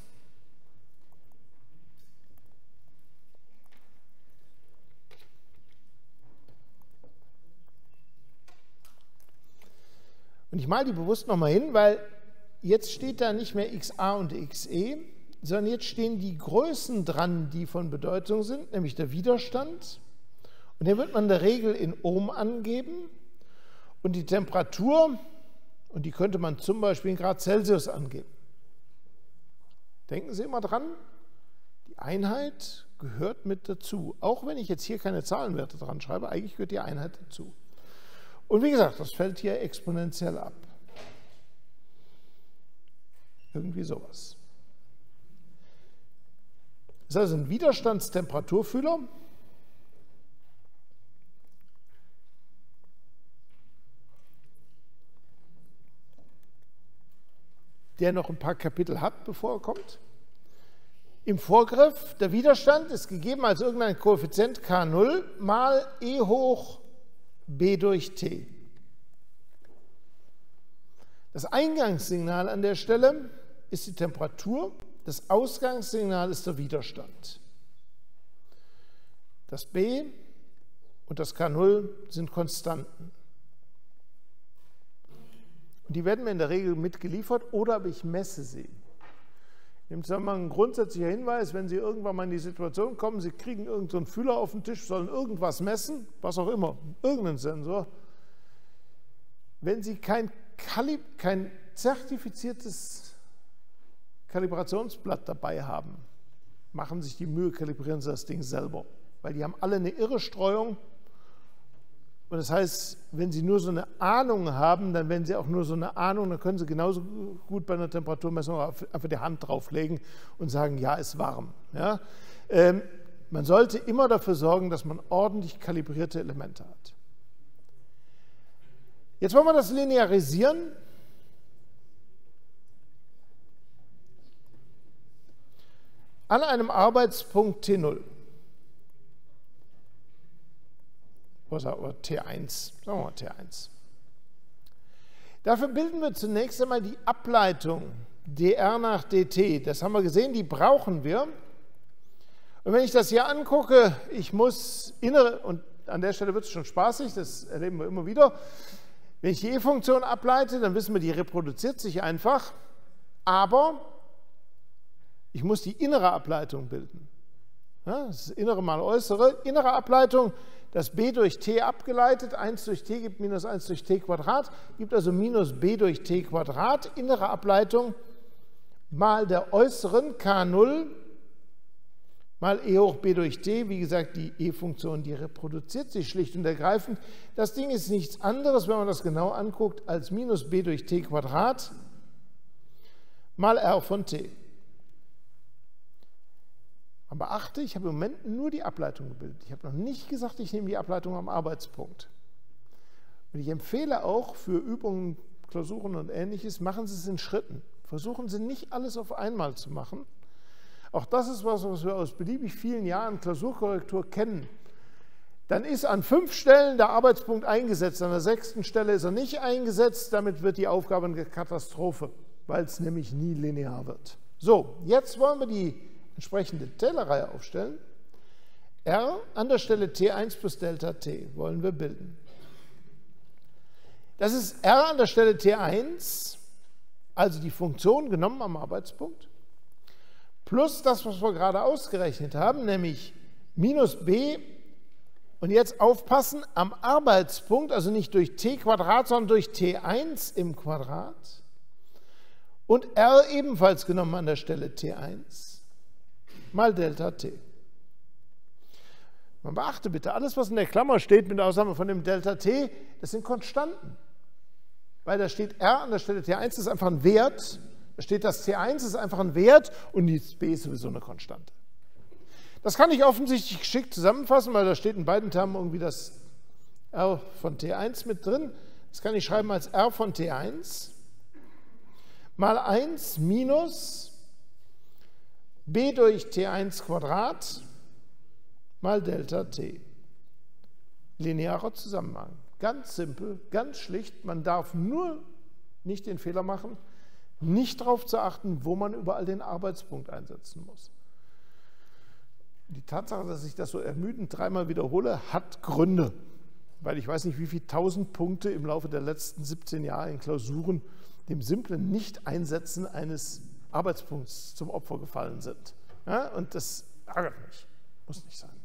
Und ich male die bewusst nochmal hin, weil jetzt steht da nicht mehr XA und XE, sondern jetzt stehen die Größen dran, die von Bedeutung sind, nämlich der Widerstand. Und den wird man in der Regel in Ohm angeben. Und die Temperatur, und die könnte man zum Beispiel in Grad Celsius angeben. Denken Sie immer dran, die Einheit gehört mit dazu. Auch wenn ich jetzt hier keine Zahlenwerte dran schreibe, eigentlich gehört die Einheit dazu. Und wie gesagt, das fällt hier exponentiell ab. Irgendwie sowas. Das ist also ein Widerstandstemperaturfühler. der noch ein paar Kapitel hat, bevor er kommt. Im Vorgriff, der Widerstand ist gegeben als irgendein Koeffizient K0 mal E hoch B durch T. Das Eingangssignal an der Stelle ist die Temperatur, das Ausgangssignal ist der Widerstand. Das B und das K0 sind Konstanten. Und die werden mir in der Regel mitgeliefert oder aber ich messe sie. Im Zusammenhang ein grundsätzlicher Hinweis, wenn Sie irgendwann mal in die Situation kommen, Sie kriegen irgendeinen Fühler auf den Tisch, sollen irgendwas messen, was auch immer, irgendeinen Sensor. Wenn Sie kein zertifiziertes Kalibrationsblatt dabei haben, machen sich die Mühe, kalibrieren Sie das Ding selber. Weil die haben alle eine irre Streuung. Und das heißt, wenn Sie nur so eine Ahnung haben, dann wenn Sie auch nur so eine Ahnung, dann können Sie genauso gut bei einer Temperaturmessung einfach die Hand drauflegen und sagen, ja, ist warm. Ja? Man sollte immer dafür sorgen, dass man ordentlich kalibrierte Elemente hat. Jetzt wollen wir das linearisieren. An einem Arbeitspunkt T0. Oder T1, sagen wir mal T1. Dafür bilden wir zunächst einmal die Ableitung dr nach dt. Das haben wir gesehen, die brauchen wir. Und wenn ich das hier angucke, ich muss innere, und an der Stelle wird es schon spaßig, das erleben wir immer wieder, wenn ich die E-Funktion ableite, dann wissen wir, die reproduziert sich einfach, aber ich muss die innere Ableitung bilden. Ja, das ist innere mal äußere. Innere Ableitung, das b durch t abgeleitet, 1 durch t gibt minus 1 durch t Quadrat, gibt also minus b durch t Quadrat. Innere Ableitung mal der äußeren K0 mal e hoch b durch t. Wie gesagt, die e-Funktion, die reproduziert sich schlicht und ergreifend. Das Ding ist nichts anderes, wenn man das genau anguckt, als minus b durch t Quadrat mal r von t. Man beachte, ich habe im Moment nur die Ableitung gebildet. Ich habe noch nicht gesagt, ich nehme die Ableitung am Arbeitspunkt. Und ich empfehle auch für Übungen, Klausuren und Ähnliches, machen Sie es in Schritten. Versuchen Sie nicht alles auf einmal zu machen. Auch das ist was wir aus beliebig vielen Jahren Klausurkorrektur kennen. Dann ist an 5 Stellen der Arbeitspunkt eingesetzt, an der 6. Stelle ist er nicht eingesetzt. Damit wird die Aufgabe eine Katastrophe, weil es nämlich nie linear wird. So, jetzt wollen wir die entsprechende Taylor-Reihe aufstellen. R an der Stelle T1 plus Delta T wollen wir bilden. Das ist R an der Stelle T1, also die Funktion genommen am Arbeitspunkt, plus das, was wir gerade ausgerechnet haben, nämlich minus b, und jetzt aufpassen, am Arbeitspunkt, also nicht durch t Quadrat, sondern durch T1 im Quadrat, und R ebenfalls genommen an der Stelle T1 mal Delta T. Man beachte bitte, alles, was in der Klammer steht, mit Ausnahme von dem Delta T, das sind Konstanten. Weil da steht R an der Stelle T1, das ist einfach ein Wert. Da steht das T1, das ist einfach ein Wert, und die B ist sowieso eine Konstante. Das kann ich offensichtlich geschickt zusammenfassen, weil da steht in beiden Termen irgendwie das R von T1 mit drin. Das kann ich schreiben als R von T1 mal 1 minus b durch T1 Quadrat mal Delta T. Linearer Zusammenhang. Ganz simpel, ganz schlicht. Man darf nur nicht den Fehler machen, nicht darauf zu achten, wo man überall den Arbeitspunkt einsetzen muss. Die Tatsache, dass ich das so ermüdend 3-mal wiederhole, hat Gründe. Weil ich weiß nicht, wie viele 1000 Punkte im Laufe der letzten 17 Jahre in Klausuren dem simplen Nicht-Einsetzen eines Arbeitspunkts zum Opfer gefallen sind. Ja, und das ärgert mich. Muss nicht sein.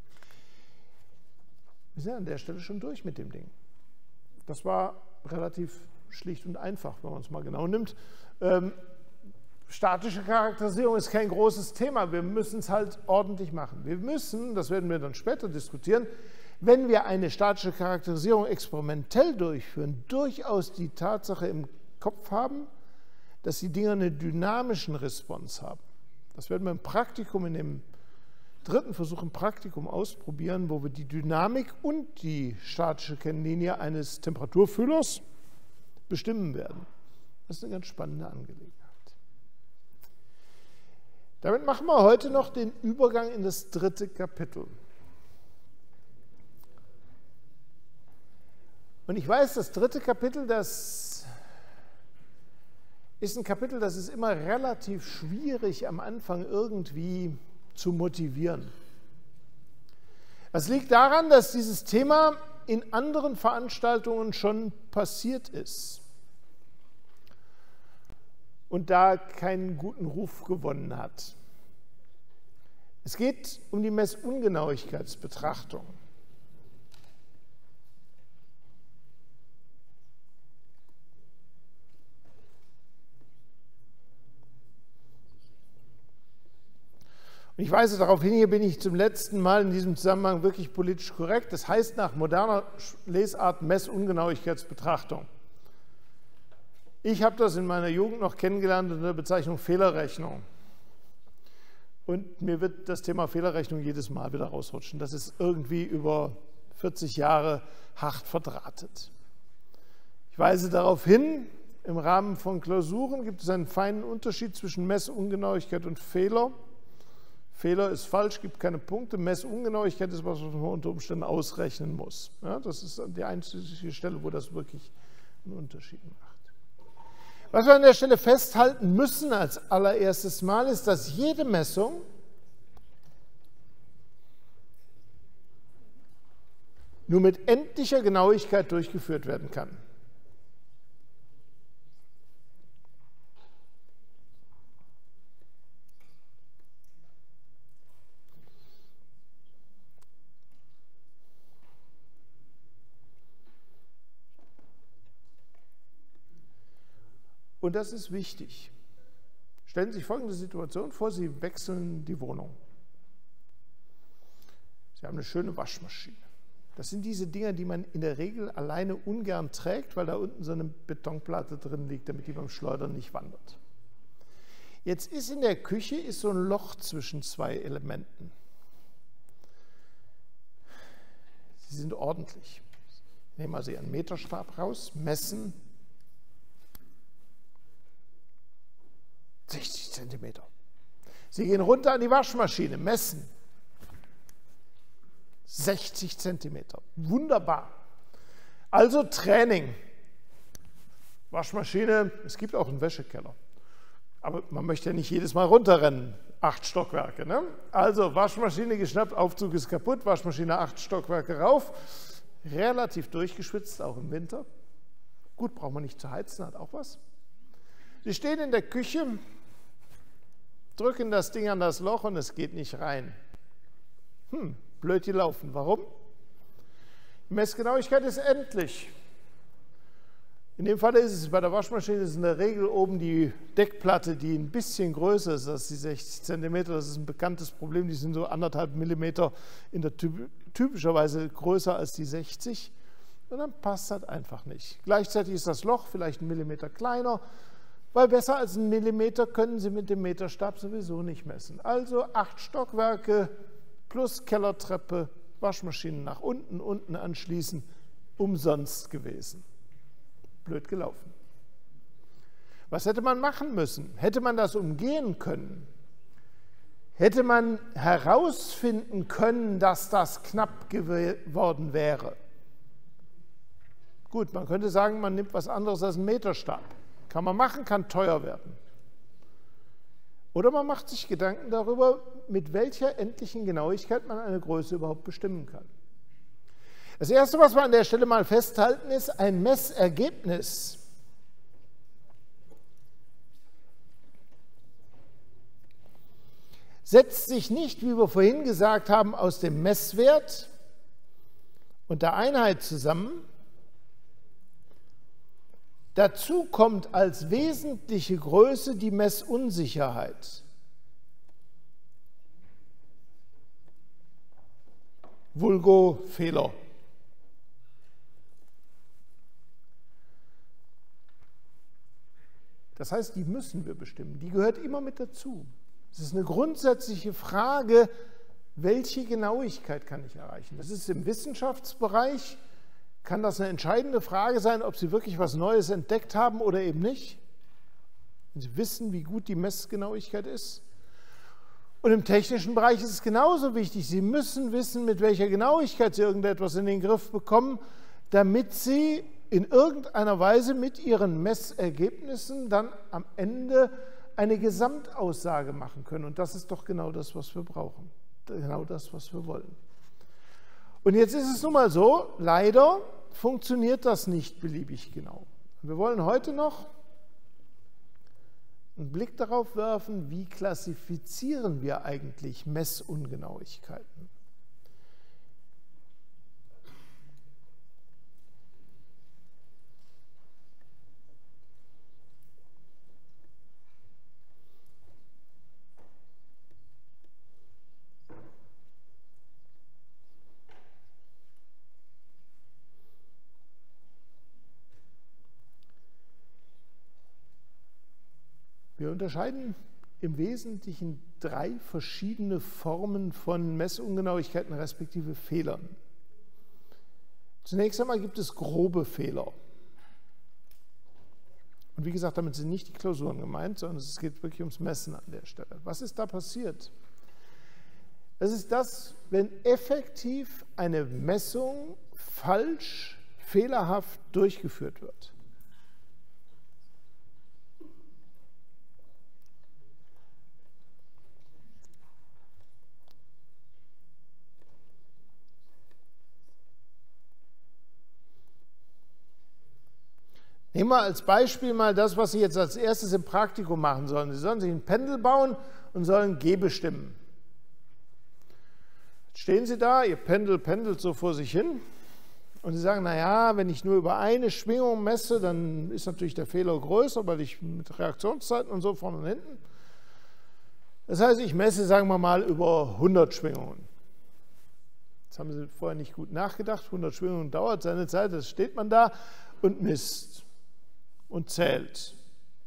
Wir sind an der Stelle schon durch mit dem Ding. Das war relativ schlicht und einfach, wenn man es mal genau nimmt. Statische Charakterisierung ist kein großes Thema. Wir müssen es halt ordentlich machen. Wir müssen, das werden wir dann später diskutieren, wenn wir eine statische Charakterisierung experimentell durchführen, durchaus die Tatsache im Kopf haben, dass die Dinger eine dynamischen Response haben. Das werden wir im Praktikum, in dem 3. Versuch im Praktikum ausprobieren, wo wir die Dynamik und die statische Kennlinie eines Temperaturfühlers bestimmen werden. Das ist eine ganz spannende Angelegenheit. Damit machen wir heute noch den Übergang in das 3. Kapitel. Und ich weiß, das 3. Kapitel, das ist ein Kapitel, das ist immer relativ schwierig am Anfang irgendwie zu motivieren. Das liegt daran, dass dieses Thema in anderen Veranstaltungen schon passiert ist und da keinen guten Ruf gewonnen hat. Es geht um die Messungenauigkeitsbetrachtung. Und ich weise darauf hin, hier bin ich zum letzten Mal in diesem Zusammenhang wirklich politisch korrekt. Das heißt nach moderner Lesart Messungenauigkeitsbetrachtung. Ich habe das in meiner Jugend noch kennengelernt unter der Bezeichnung Fehlerrechnung. Und mir wird das Thema Fehlerrechnung jedes Mal wieder rausrutschen. Das ist irgendwie über 40 Jahre hart verdrahtet. Ich weise darauf hin, im Rahmen von Klausuren gibt es einen feinen Unterschied zwischen Messungenauigkeit und Fehler. Fehler ist falsch, gibt keine Punkte. Messungenauigkeit ist was, was man unter Umständen ausrechnen muss. Ja, das ist die einzige Stelle, wo das wirklich einen Unterschied macht. Was wir an der Stelle festhalten müssen als allererstes Mal, ist, dass jede Messung nur mit endlicher Genauigkeit durchgeführt werden kann. Und das ist wichtig. Stellen Sie sich folgende Situation vor, Sie wechseln die Wohnung. Sie haben eine schöne Waschmaschine. Das sind diese Dinger, die man in der Regel alleine ungern trägt, weil da unten so eine Betonplatte drin liegt, damit die beim Schleudern nicht wandert. Jetzt ist in der Küche so ein Loch zwischen zwei Elementen. Sie sind ordentlich. Nehmen Sie Ihren Meterstab raus, messen. 60 Zentimeter. Sie gehen runter an die Waschmaschine, messen. 60 Zentimeter. Wunderbar. Also Training. Waschmaschine, es gibt auch einen Wäschekeller. Aber man möchte ja nicht jedes Mal runterrennen. 8 Stockwerke. Ne? Also Waschmaschine geschnappt, Aufzug ist kaputt, Waschmaschine 8 Stockwerke rauf. Relativ durchgeschwitzt, auch im Winter. Gut, braucht man nicht zu heizen, hat auch was. Sie stehen in der Küche, drücken das Ding an das Loch und es geht nicht rein. Blöd gelaufen. Warum? Die Messgenauigkeit ist endlich. In dem Fall ist es bei der Waschmaschine ist in der Regel oben die Deckplatte, die ein bisschen größer ist als die 60 cm. Das ist ein bekanntes Problem. Die sind so 1,5 mm typischerweise größer als die 60. Und dann passt das einfach nicht. Gleichzeitig ist das Loch vielleicht 1 mm kleiner, weil besser als 1 Millimeter können Sie mit dem Meterstab sowieso nicht messen. Also 8 Stockwerke plus Kellertreppe, Waschmaschinen nach unten, unten anschließen, umsonst gewesen. Blöd gelaufen. Was hätte man machen müssen? Hätte man das umgehen können? Hätte man herausfinden können, dass das knapp geworden wäre? Gut, man könnte sagen, man nimmt was anderes als einen Meterstab. Kann man machen, kann teuer werden. Oder man macht sich Gedanken darüber, mit welcher endlichen Genauigkeit man eine Größe überhaupt bestimmen kann. Das Erste, was wir an der Stelle mal festhalten, ist, ein Messergebnis setzt sich nicht, wie wir vorhin gesagt haben, aus dem Messwert und der Einheit zusammen. Dazu kommt als wesentliche Größe die Messunsicherheit. Vulgo Fehler. Das heißt, die müssen wir bestimmen. Die gehört immer mit dazu. Es ist eine grundsätzliche Frage, welche Genauigkeit kann ich erreichen? Das ist im Wissenschaftsbereich, kann das eine entscheidende Frage sein, ob Sie wirklich was Neues entdeckt haben oder eben nicht. Wenn Sie wissen, wie gut die Messgenauigkeit ist. Und im technischen Bereich ist es genauso wichtig. Sie müssen wissen, mit welcher Genauigkeit Sie irgendetwas in den Griff bekommen, damit Sie in irgendeiner Weise mit Ihren Messergebnissen dann am Ende eine Gesamtaussage machen können. Und das ist doch genau das, was wir brauchen. Genau das, was wir wollen. Und jetzt ist es nun mal so, leider funktioniert das nicht beliebig genau. Wir wollen heute noch einen Blick darauf werfen, wie klassifizieren wir eigentlich Messungenauigkeiten. Wir unterscheiden im Wesentlichen 3 verschiedene Formen von Messungenauigkeiten respektive Fehlern. Zunächst einmal gibt es grobe Fehler. Und wie gesagt, damit sind nicht die Klausuren gemeint, sondern es geht wirklich ums Messen an der Stelle. Was ist da passiert? Das ist das, wenn effektiv eine Messung falsch, fehlerhaft durchgeführt wird. Nehmen wir als Beispiel mal das, was Sie jetzt als erstes im Praktikum machen sollen. Sie sollen sich ein Pendel bauen und sollen G bestimmen. Jetzt stehen Sie da, Ihr Pendel pendelt so vor sich hin und Sie sagen, naja, wenn ich nur über eine Schwingung messe, dann ist natürlich der Fehler größer, weil ich mit Reaktionszeiten und so vorne und hinten. Das heißt, ich messe, sagen wir mal, über 100 Schwingungen. Jetzt haben Sie vorher nicht gut nachgedacht, 100 Schwingungen dauert seine Zeit, das steht man da und misst und zählt.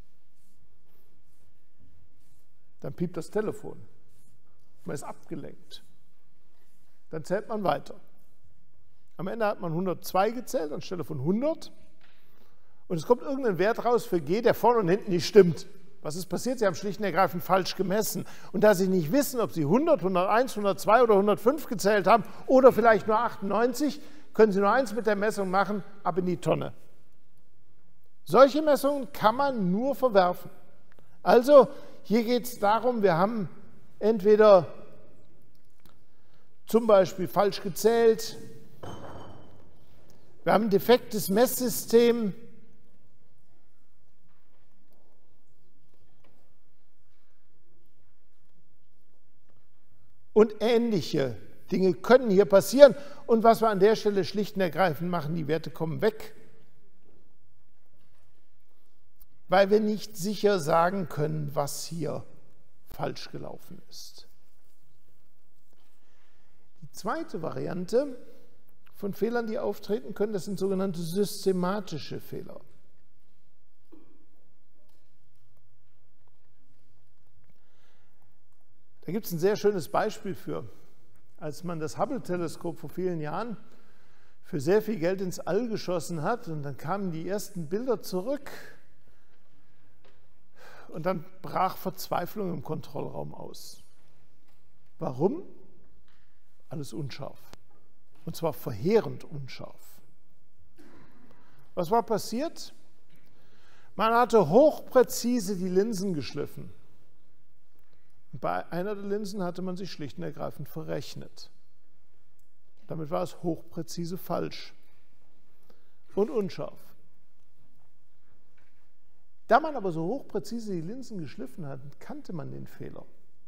Dann piept das Telefon. Man ist abgelenkt. Dann zählt man weiter. Am Ende hat man 102 gezählt anstelle von 100. Und es kommt irgendein Wert raus für G, der vorne und hinten nicht stimmt. Was ist passiert? Sie haben schlicht und ergreifend falsch gemessen. Und da Sie nicht wissen, ob Sie 100, 101, 102 oder 105 gezählt haben oder vielleicht nur 98, können Sie nur eins mit der Messung machen, ab in die Tonne. Solche Messungen kann man nur verwerfen. Also hier geht es darum, wir haben entweder zum Beispiel falsch gezählt, wir haben ein defektes Messsystem, und ähnliche Dinge können hier passieren. Und was wir an der Stelle schlicht und ergreifend machen, die Werte kommen weg, weil wir nicht sicher sagen können, was hier falsch gelaufen ist. Die zweite Variante von Fehlern, die auftreten können, das sind sogenannte systematische Fehler. Da gibt es ein sehr schönes Beispiel für. Als man das Hubble-Teleskop vor vielen Jahren für sehr viel Geld ins All geschossen hat und dann kamen die ersten Bilder zurück, und dann brach Verzweiflung im Kontrollraum aus. Warum? Alles unscharf. Und zwar verheerend unscharf. Was war passiert? Man hatte hochpräzise die Linsen geschliffen. Und bei einer der Linsen hatte man sich schlicht und ergreifend verrechnet. Damit war es hochpräzise falsch und unscharf. Da man aber so hochpräzise die Linsen geschliffen hat, kannte man den Fehler.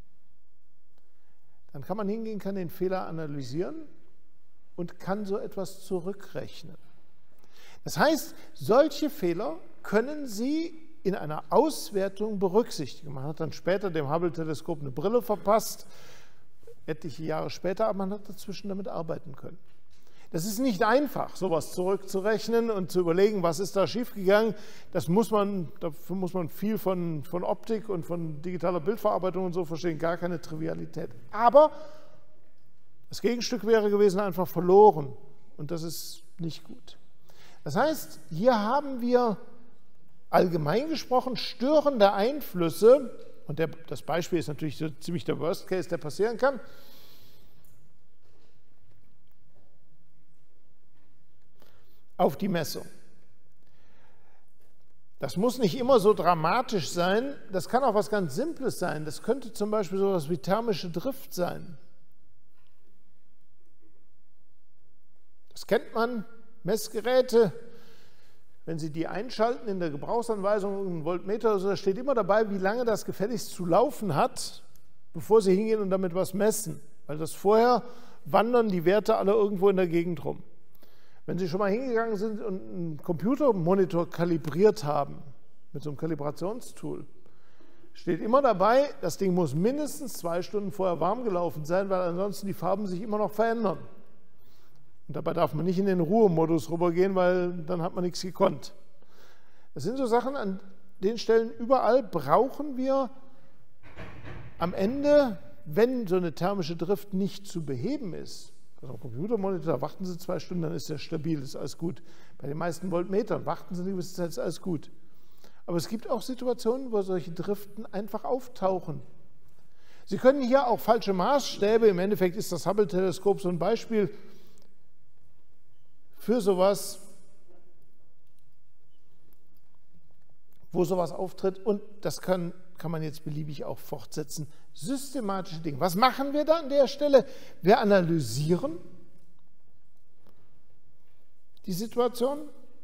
Dann kann man hingehen, kann den Fehler analysieren und kann so etwas zurückrechnen. Das heißt, solche Fehler können Sie in einer Auswertung berücksichtigen. Man hat dann später dem Hubble-Teleskop eine Brille verpasst, etliche Jahre später, aber man hat dazwischen damit arbeiten können. Das ist nicht einfach, sowas zurückzurechnen und zu überlegen, was ist da schiefgegangen. Dafür muss man viel von Optik und von digitaler Bildverarbeitung und so verstehen, gar keine Trivialität. Aber das Gegenstück wäre gewesen, einfach verloren. Und das ist nicht gut. Das heißt, hier haben wir allgemein gesprochen störende Einflüsse und das Beispiel ist natürlich so ziemlich der Worst Case, der passieren kann. Auf die Messung. Das muss nicht immer so dramatisch sein, das kann auch was ganz Simples sein. Das könnte zum Beispiel so etwas wie thermische Drift sein. Das kennt man, Messgeräte, wenn Sie die einschalten in der Gebrauchsanweisung, ein Voltmeter oder so, da steht immer dabei, wie lange das gefälligst zu laufen hat, bevor Sie hingehen und damit was messen. Weil das vorher wandern die Werte alle irgendwo in der Gegend rum. Wenn Sie schon mal hingegangen sind und einen Computermonitor kalibriert haben, mit so einem Kalibrationstool, steht immer dabei, das Ding muss mindestens 2 Stunden vorher warm gelaufen sein, weil ansonsten die Farben sich immer noch verändern. Und dabei darf man nicht in den Ruhemodus rübergehen, weil dann hat man nichts gekonnt. Das sind so Sachen, an den Stellen überall brauchen wir am Ende, wenn so eine thermische Drift nicht zu beheben ist. Also am Computermonitor, da warten Sie 2 Stunden, dann ist der stabil, ist alles gut. Bei den meisten Voltmetern warten Sie eine gewisse Zeit, ist alles gut. Aber es gibt auch Situationen, wo solche Driften einfach auftauchen. Sie können hier auch falsche Maßstäbe, im Endeffekt ist das Hubble-Teleskop so ein Beispiel für sowas, wo sowas auftritt, und das kann man jetzt beliebig auch fortsetzen. Systematische Dinge. Was machen wir da an der Stelle? Wir analysieren die Situation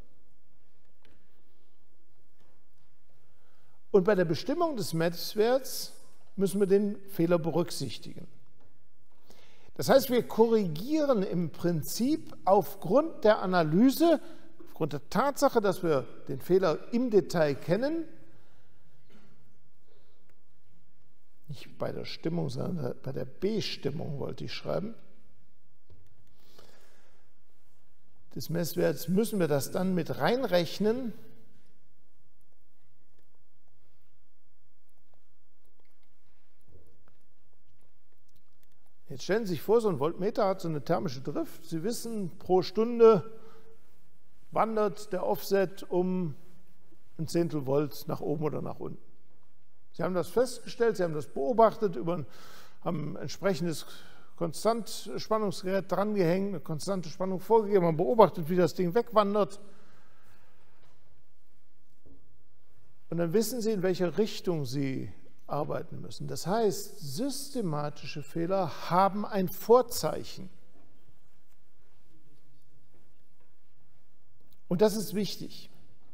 und bei der Bestimmung des Messwerts müssen wir den Fehler berücksichtigen. Das heißt, wir korrigieren im Prinzip aufgrund der Analyse, aufgrund der Tatsache, dass wir den Fehler im Detail kennen, nicht bei der Stimmung, sondern bei der Bestimmung wollte ich schreiben, des Messwerts müssen wir das dann mit reinrechnen. Jetzt stellen Sie sich vor, so ein Voltmeter hat so eine thermische Drift. Sie wissen, pro Stunde wandert der Offset um 1/10 Volt nach oben oder nach unten. Sie haben das festgestellt, Sie haben das beobachtet, haben ein entsprechendes Konstantspannungsgerät drangehängt, eine konstante Spannung vorgegeben, haben beobachtet, wie das Ding wegwandert. Und dann wissen Sie, in welcher Richtung Sie arbeiten müssen. Das heißt, systematische Fehler haben ein Vorzeichen. Und das ist wichtig.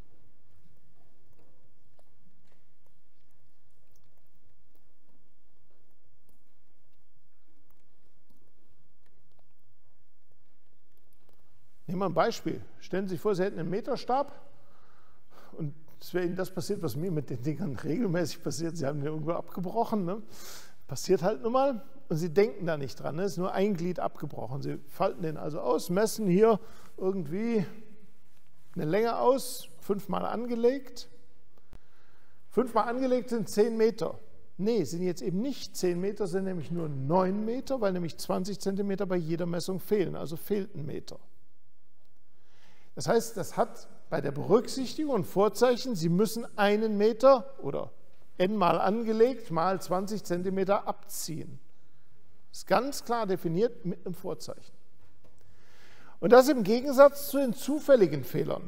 Nehmen wir ein Beispiel. Stellen Sie sich vor, Sie hätten einen Meterstab und es wäre Ihnen das passiert, was mir mit den Dingern regelmäßig passiert. Sie haben den irgendwo abgebrochen. Ne? Passiert halt nun mal. Und Sie denken da nicht dran. Ne? Es ist nur ein Glied abgebrochen. Sie falten den also aus, messen hier irgendwie eine Länge aus, 5-mal angelegt. 5-mal angelegt sind 10 Meter. Nee, sind jetzt eben nicht 10 Meter, sind nämlich nur 9 Meter, weil nämlich 20 Zentimeter bei jeder Messung fehlen. Also fehlt ein Meter. Das heißt, das hat bei der Berücksichtigung und Vorzeichen, Sie müssen 1 Meter oder n-mal angelegt mal 20 Zentimeter abziehen. Das ist ganz klar definiert mit einem Vorzeichen. Und das im Gegensatz zu den zufälligen Fehlern.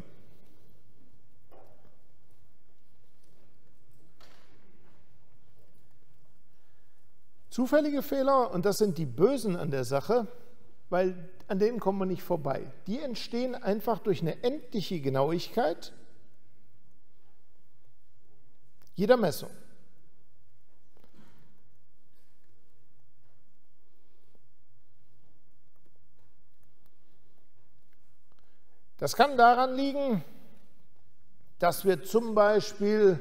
Zufällige Fehler, und das sind die Bösen an der Sache, weil an denen kommen wir nicht vorbei. Die entstehen einfach durch eine endliche Genauigkeit jeder Messung. Das kann daran liegen, dass wir zum Beispiel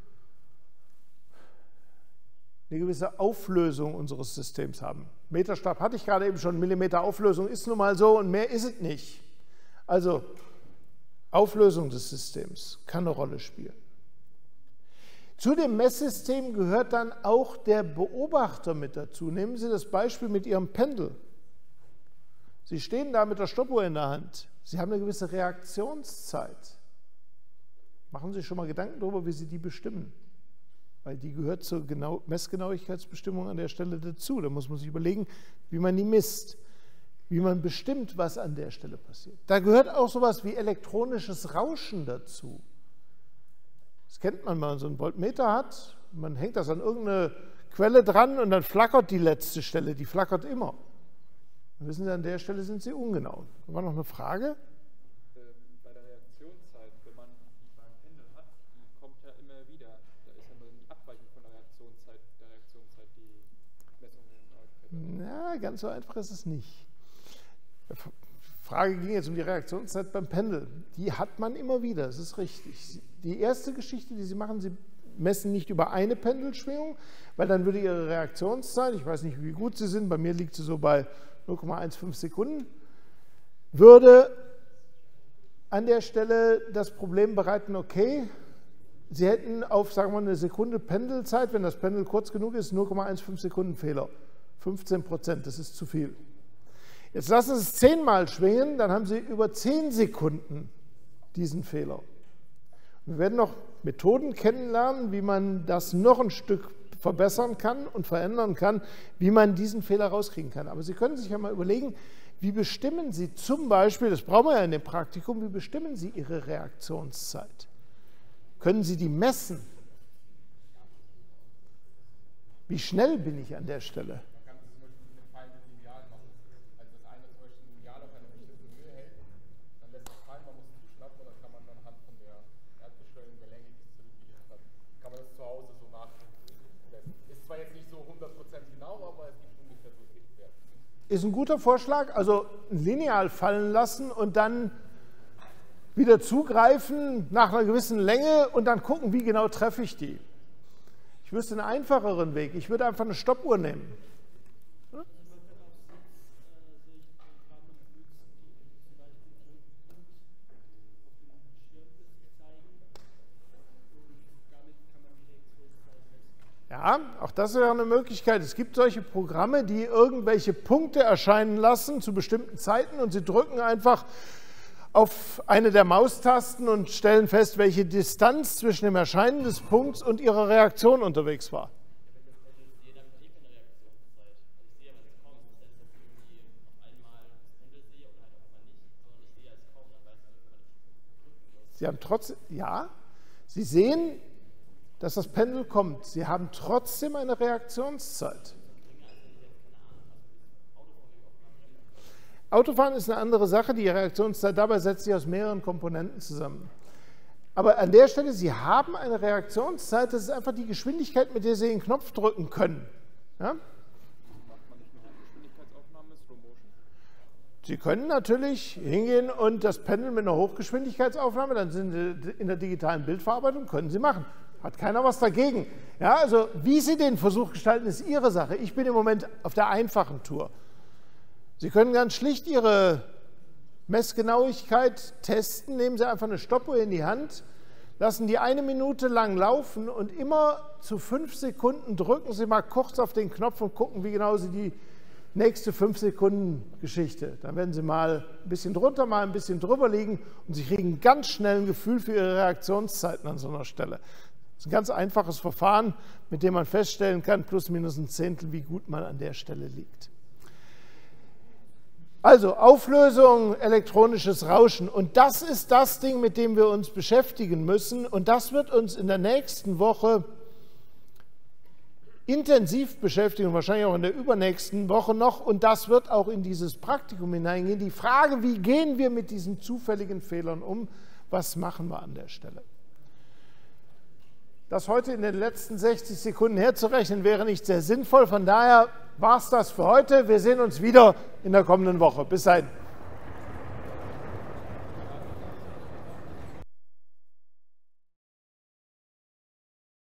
eine gewisse Auflösung unseres Systems haben. Meterstab hatte ich gerade eben schon, Millimeter Auflösung ist nun mal so und mehr ist es nicht. Also Auflösung des Systems kann eine Rolle spielen. Zu dem Messsystem gehört dann auch der Beobachter mit dazu. Nehmen Sie das Beispiel mit Ihrem Pendel. Sie stehen da mit der Stoppuhr in der Hand. Sie haben eine gewisse Reaktionszeit. Machen Sie sich schon mal Gedanken darüber, wie Sie die bestimmen. weil die gehört zur Messgenauigkeitsbestimmung an der Stelle dazu. Da muss man sich überlegen, wie man die misst, wie man bestimmt, was an der Stelle passiert. Da gehört auch sowas wie elektronisches Rauschen dazu. Das kennt man, wenn man so einen Voltmeter hat, man hängt das an irgendeine Quelle dran und dann flackert die letzte Stelle, die flackert immer. Dann wissen Sie, an der Stelle sind Sie ungenau. War noch eine Frage? Bei der Reaktionszeit, wenn man die beim Pendel hat, die kommt ja immer wieder. Da ist ja nur die Abweichung von der Reaktionszeit die Messungen. Ja, ganz so einfach ist es nicht. Die Frage ging jetzt um die Reaktionszeit beim Pendel. Die hat man immer wieder, das ist richtig. Die erste Geschichte, die Sie machen, Sie messen nicht über eine Pendelschwingung, weil dann würde Ihre Reaktionszeit, ich weiß nicht, wie gut Sie sind, bei mir liegt sie so bei 0,15 Sekunden, würde an der Stelle das Problem bereiten, okay, Sie hätten auf, sagen wir mal, eine Sekunde Pendelzeit, wenn das Pendel kurz genug ist, 0,15 Sekunden Fehler. 15%, das ist zu viel. Jetzt lassen Sie es 10-mal schwingen, dann haben Sie über 10 Sekunden diesen Fehler. Wir werden noch Methoden kennenlernen, wie man das noch ein Stück verbessern kann und verändern kann, wie man diesen Fehler rauskriegen kann. Aber Sie können sich ja mal überlegen, wie bestimmen Sie zum Beispiel, das brauchen wir ja in dem Praktikum, wie bestimmen Sie Ihre Reaktionszeit? Können Sie die messen? Wie schnell bin ich an der Stelle? Ist ein guter Vorschlag, also ein Lineal fallen lassen und dann wieder zugreifen nach einer gewissen Länge und dann gucken, wie genau treffe ich die. Ich wüsste einen einfacheren Weg, ich würde einfach eine Stoppuhr nehmen. Ja, auch das wäre eine Möglichkeit. Es gibt solche Programme, die irgendwelche Punkte erscheinen lassen zu bestimmten Zeiten und Sie drücken einfach auf eine der Maustasten und stellen fest, welche Distanz zwischen dem Erscheinen des Punkts und Ihrer Reaktion unterwegs war. Sie haben trotzdem, ja, Sie sehen, dass das Pendel kommt. Sie haben trotzdem eine Reaktionszeit. Autofahren ist eine andere Sache. Die Reaktionszeit dabei setzt sich aus mehreren Komponenten zusammen. Aber an der Stelle, Sie haben eine Reaktionszeit, das ist einfach die Geschwindigkeit, mit der Sie den Knopf drücken können. Ja? Sie können natürlich hingehen und das Pendel mit einer Hochgeschwindigkeitsaufnahme, dann sind Sie in der digitalen Bildverarbeitung, können Sie machen. Hat keiner was dagegen. Ja, also wie Sie den Versuch gestalten, ist Ihre Sache. Ich bin im Moment auf der einfachen Tour. Sie können ganz schlicht Ihre Messgenauigkeit testen. Nehmen Sie einfach eine Stoppuhr in die Hand, lassen die 1 Minute lang laufen und immer zu 5 Sekunden drücken Sie mal kurz auf den Knopf und gucken, wie genau Sie die nächste 5 Sekunden Geschichte. Dann werden Sie mal ein bisschen drunter, mal ein bisschen drüber liegen und Sie kriegen ganz schnell ein Gefühl für Ihre Reaktionszeiten an so einer Stelle. Das ist ein ganz einfaches Verfahren, mit dem man feststellen kann, plus minus ein Zehntel, wie gut man an der Stelle liegt. Also Auflösung, elektronisches Rauschen. Und das ist das Ding, mit dem wir uns beschäftigen müssen. Und das wird uns in der nächsten Woche intensiv beschäftigen, wahrscheinlich auch in der übernächsten Woche noch. Und das wird auch in dieses Praktikum hineingehen. Die Frage, wie gehen wir mit diesen zufälligen Fehlern um? Was machen wir an der Stelle? Das heute in den letzten 60 Sekunden herzurechnen, wäre nicht sehr sinnvoll. Von daher war es das für heute. Wir sehen uns wieder in der kommenden Woche. Bis dahin.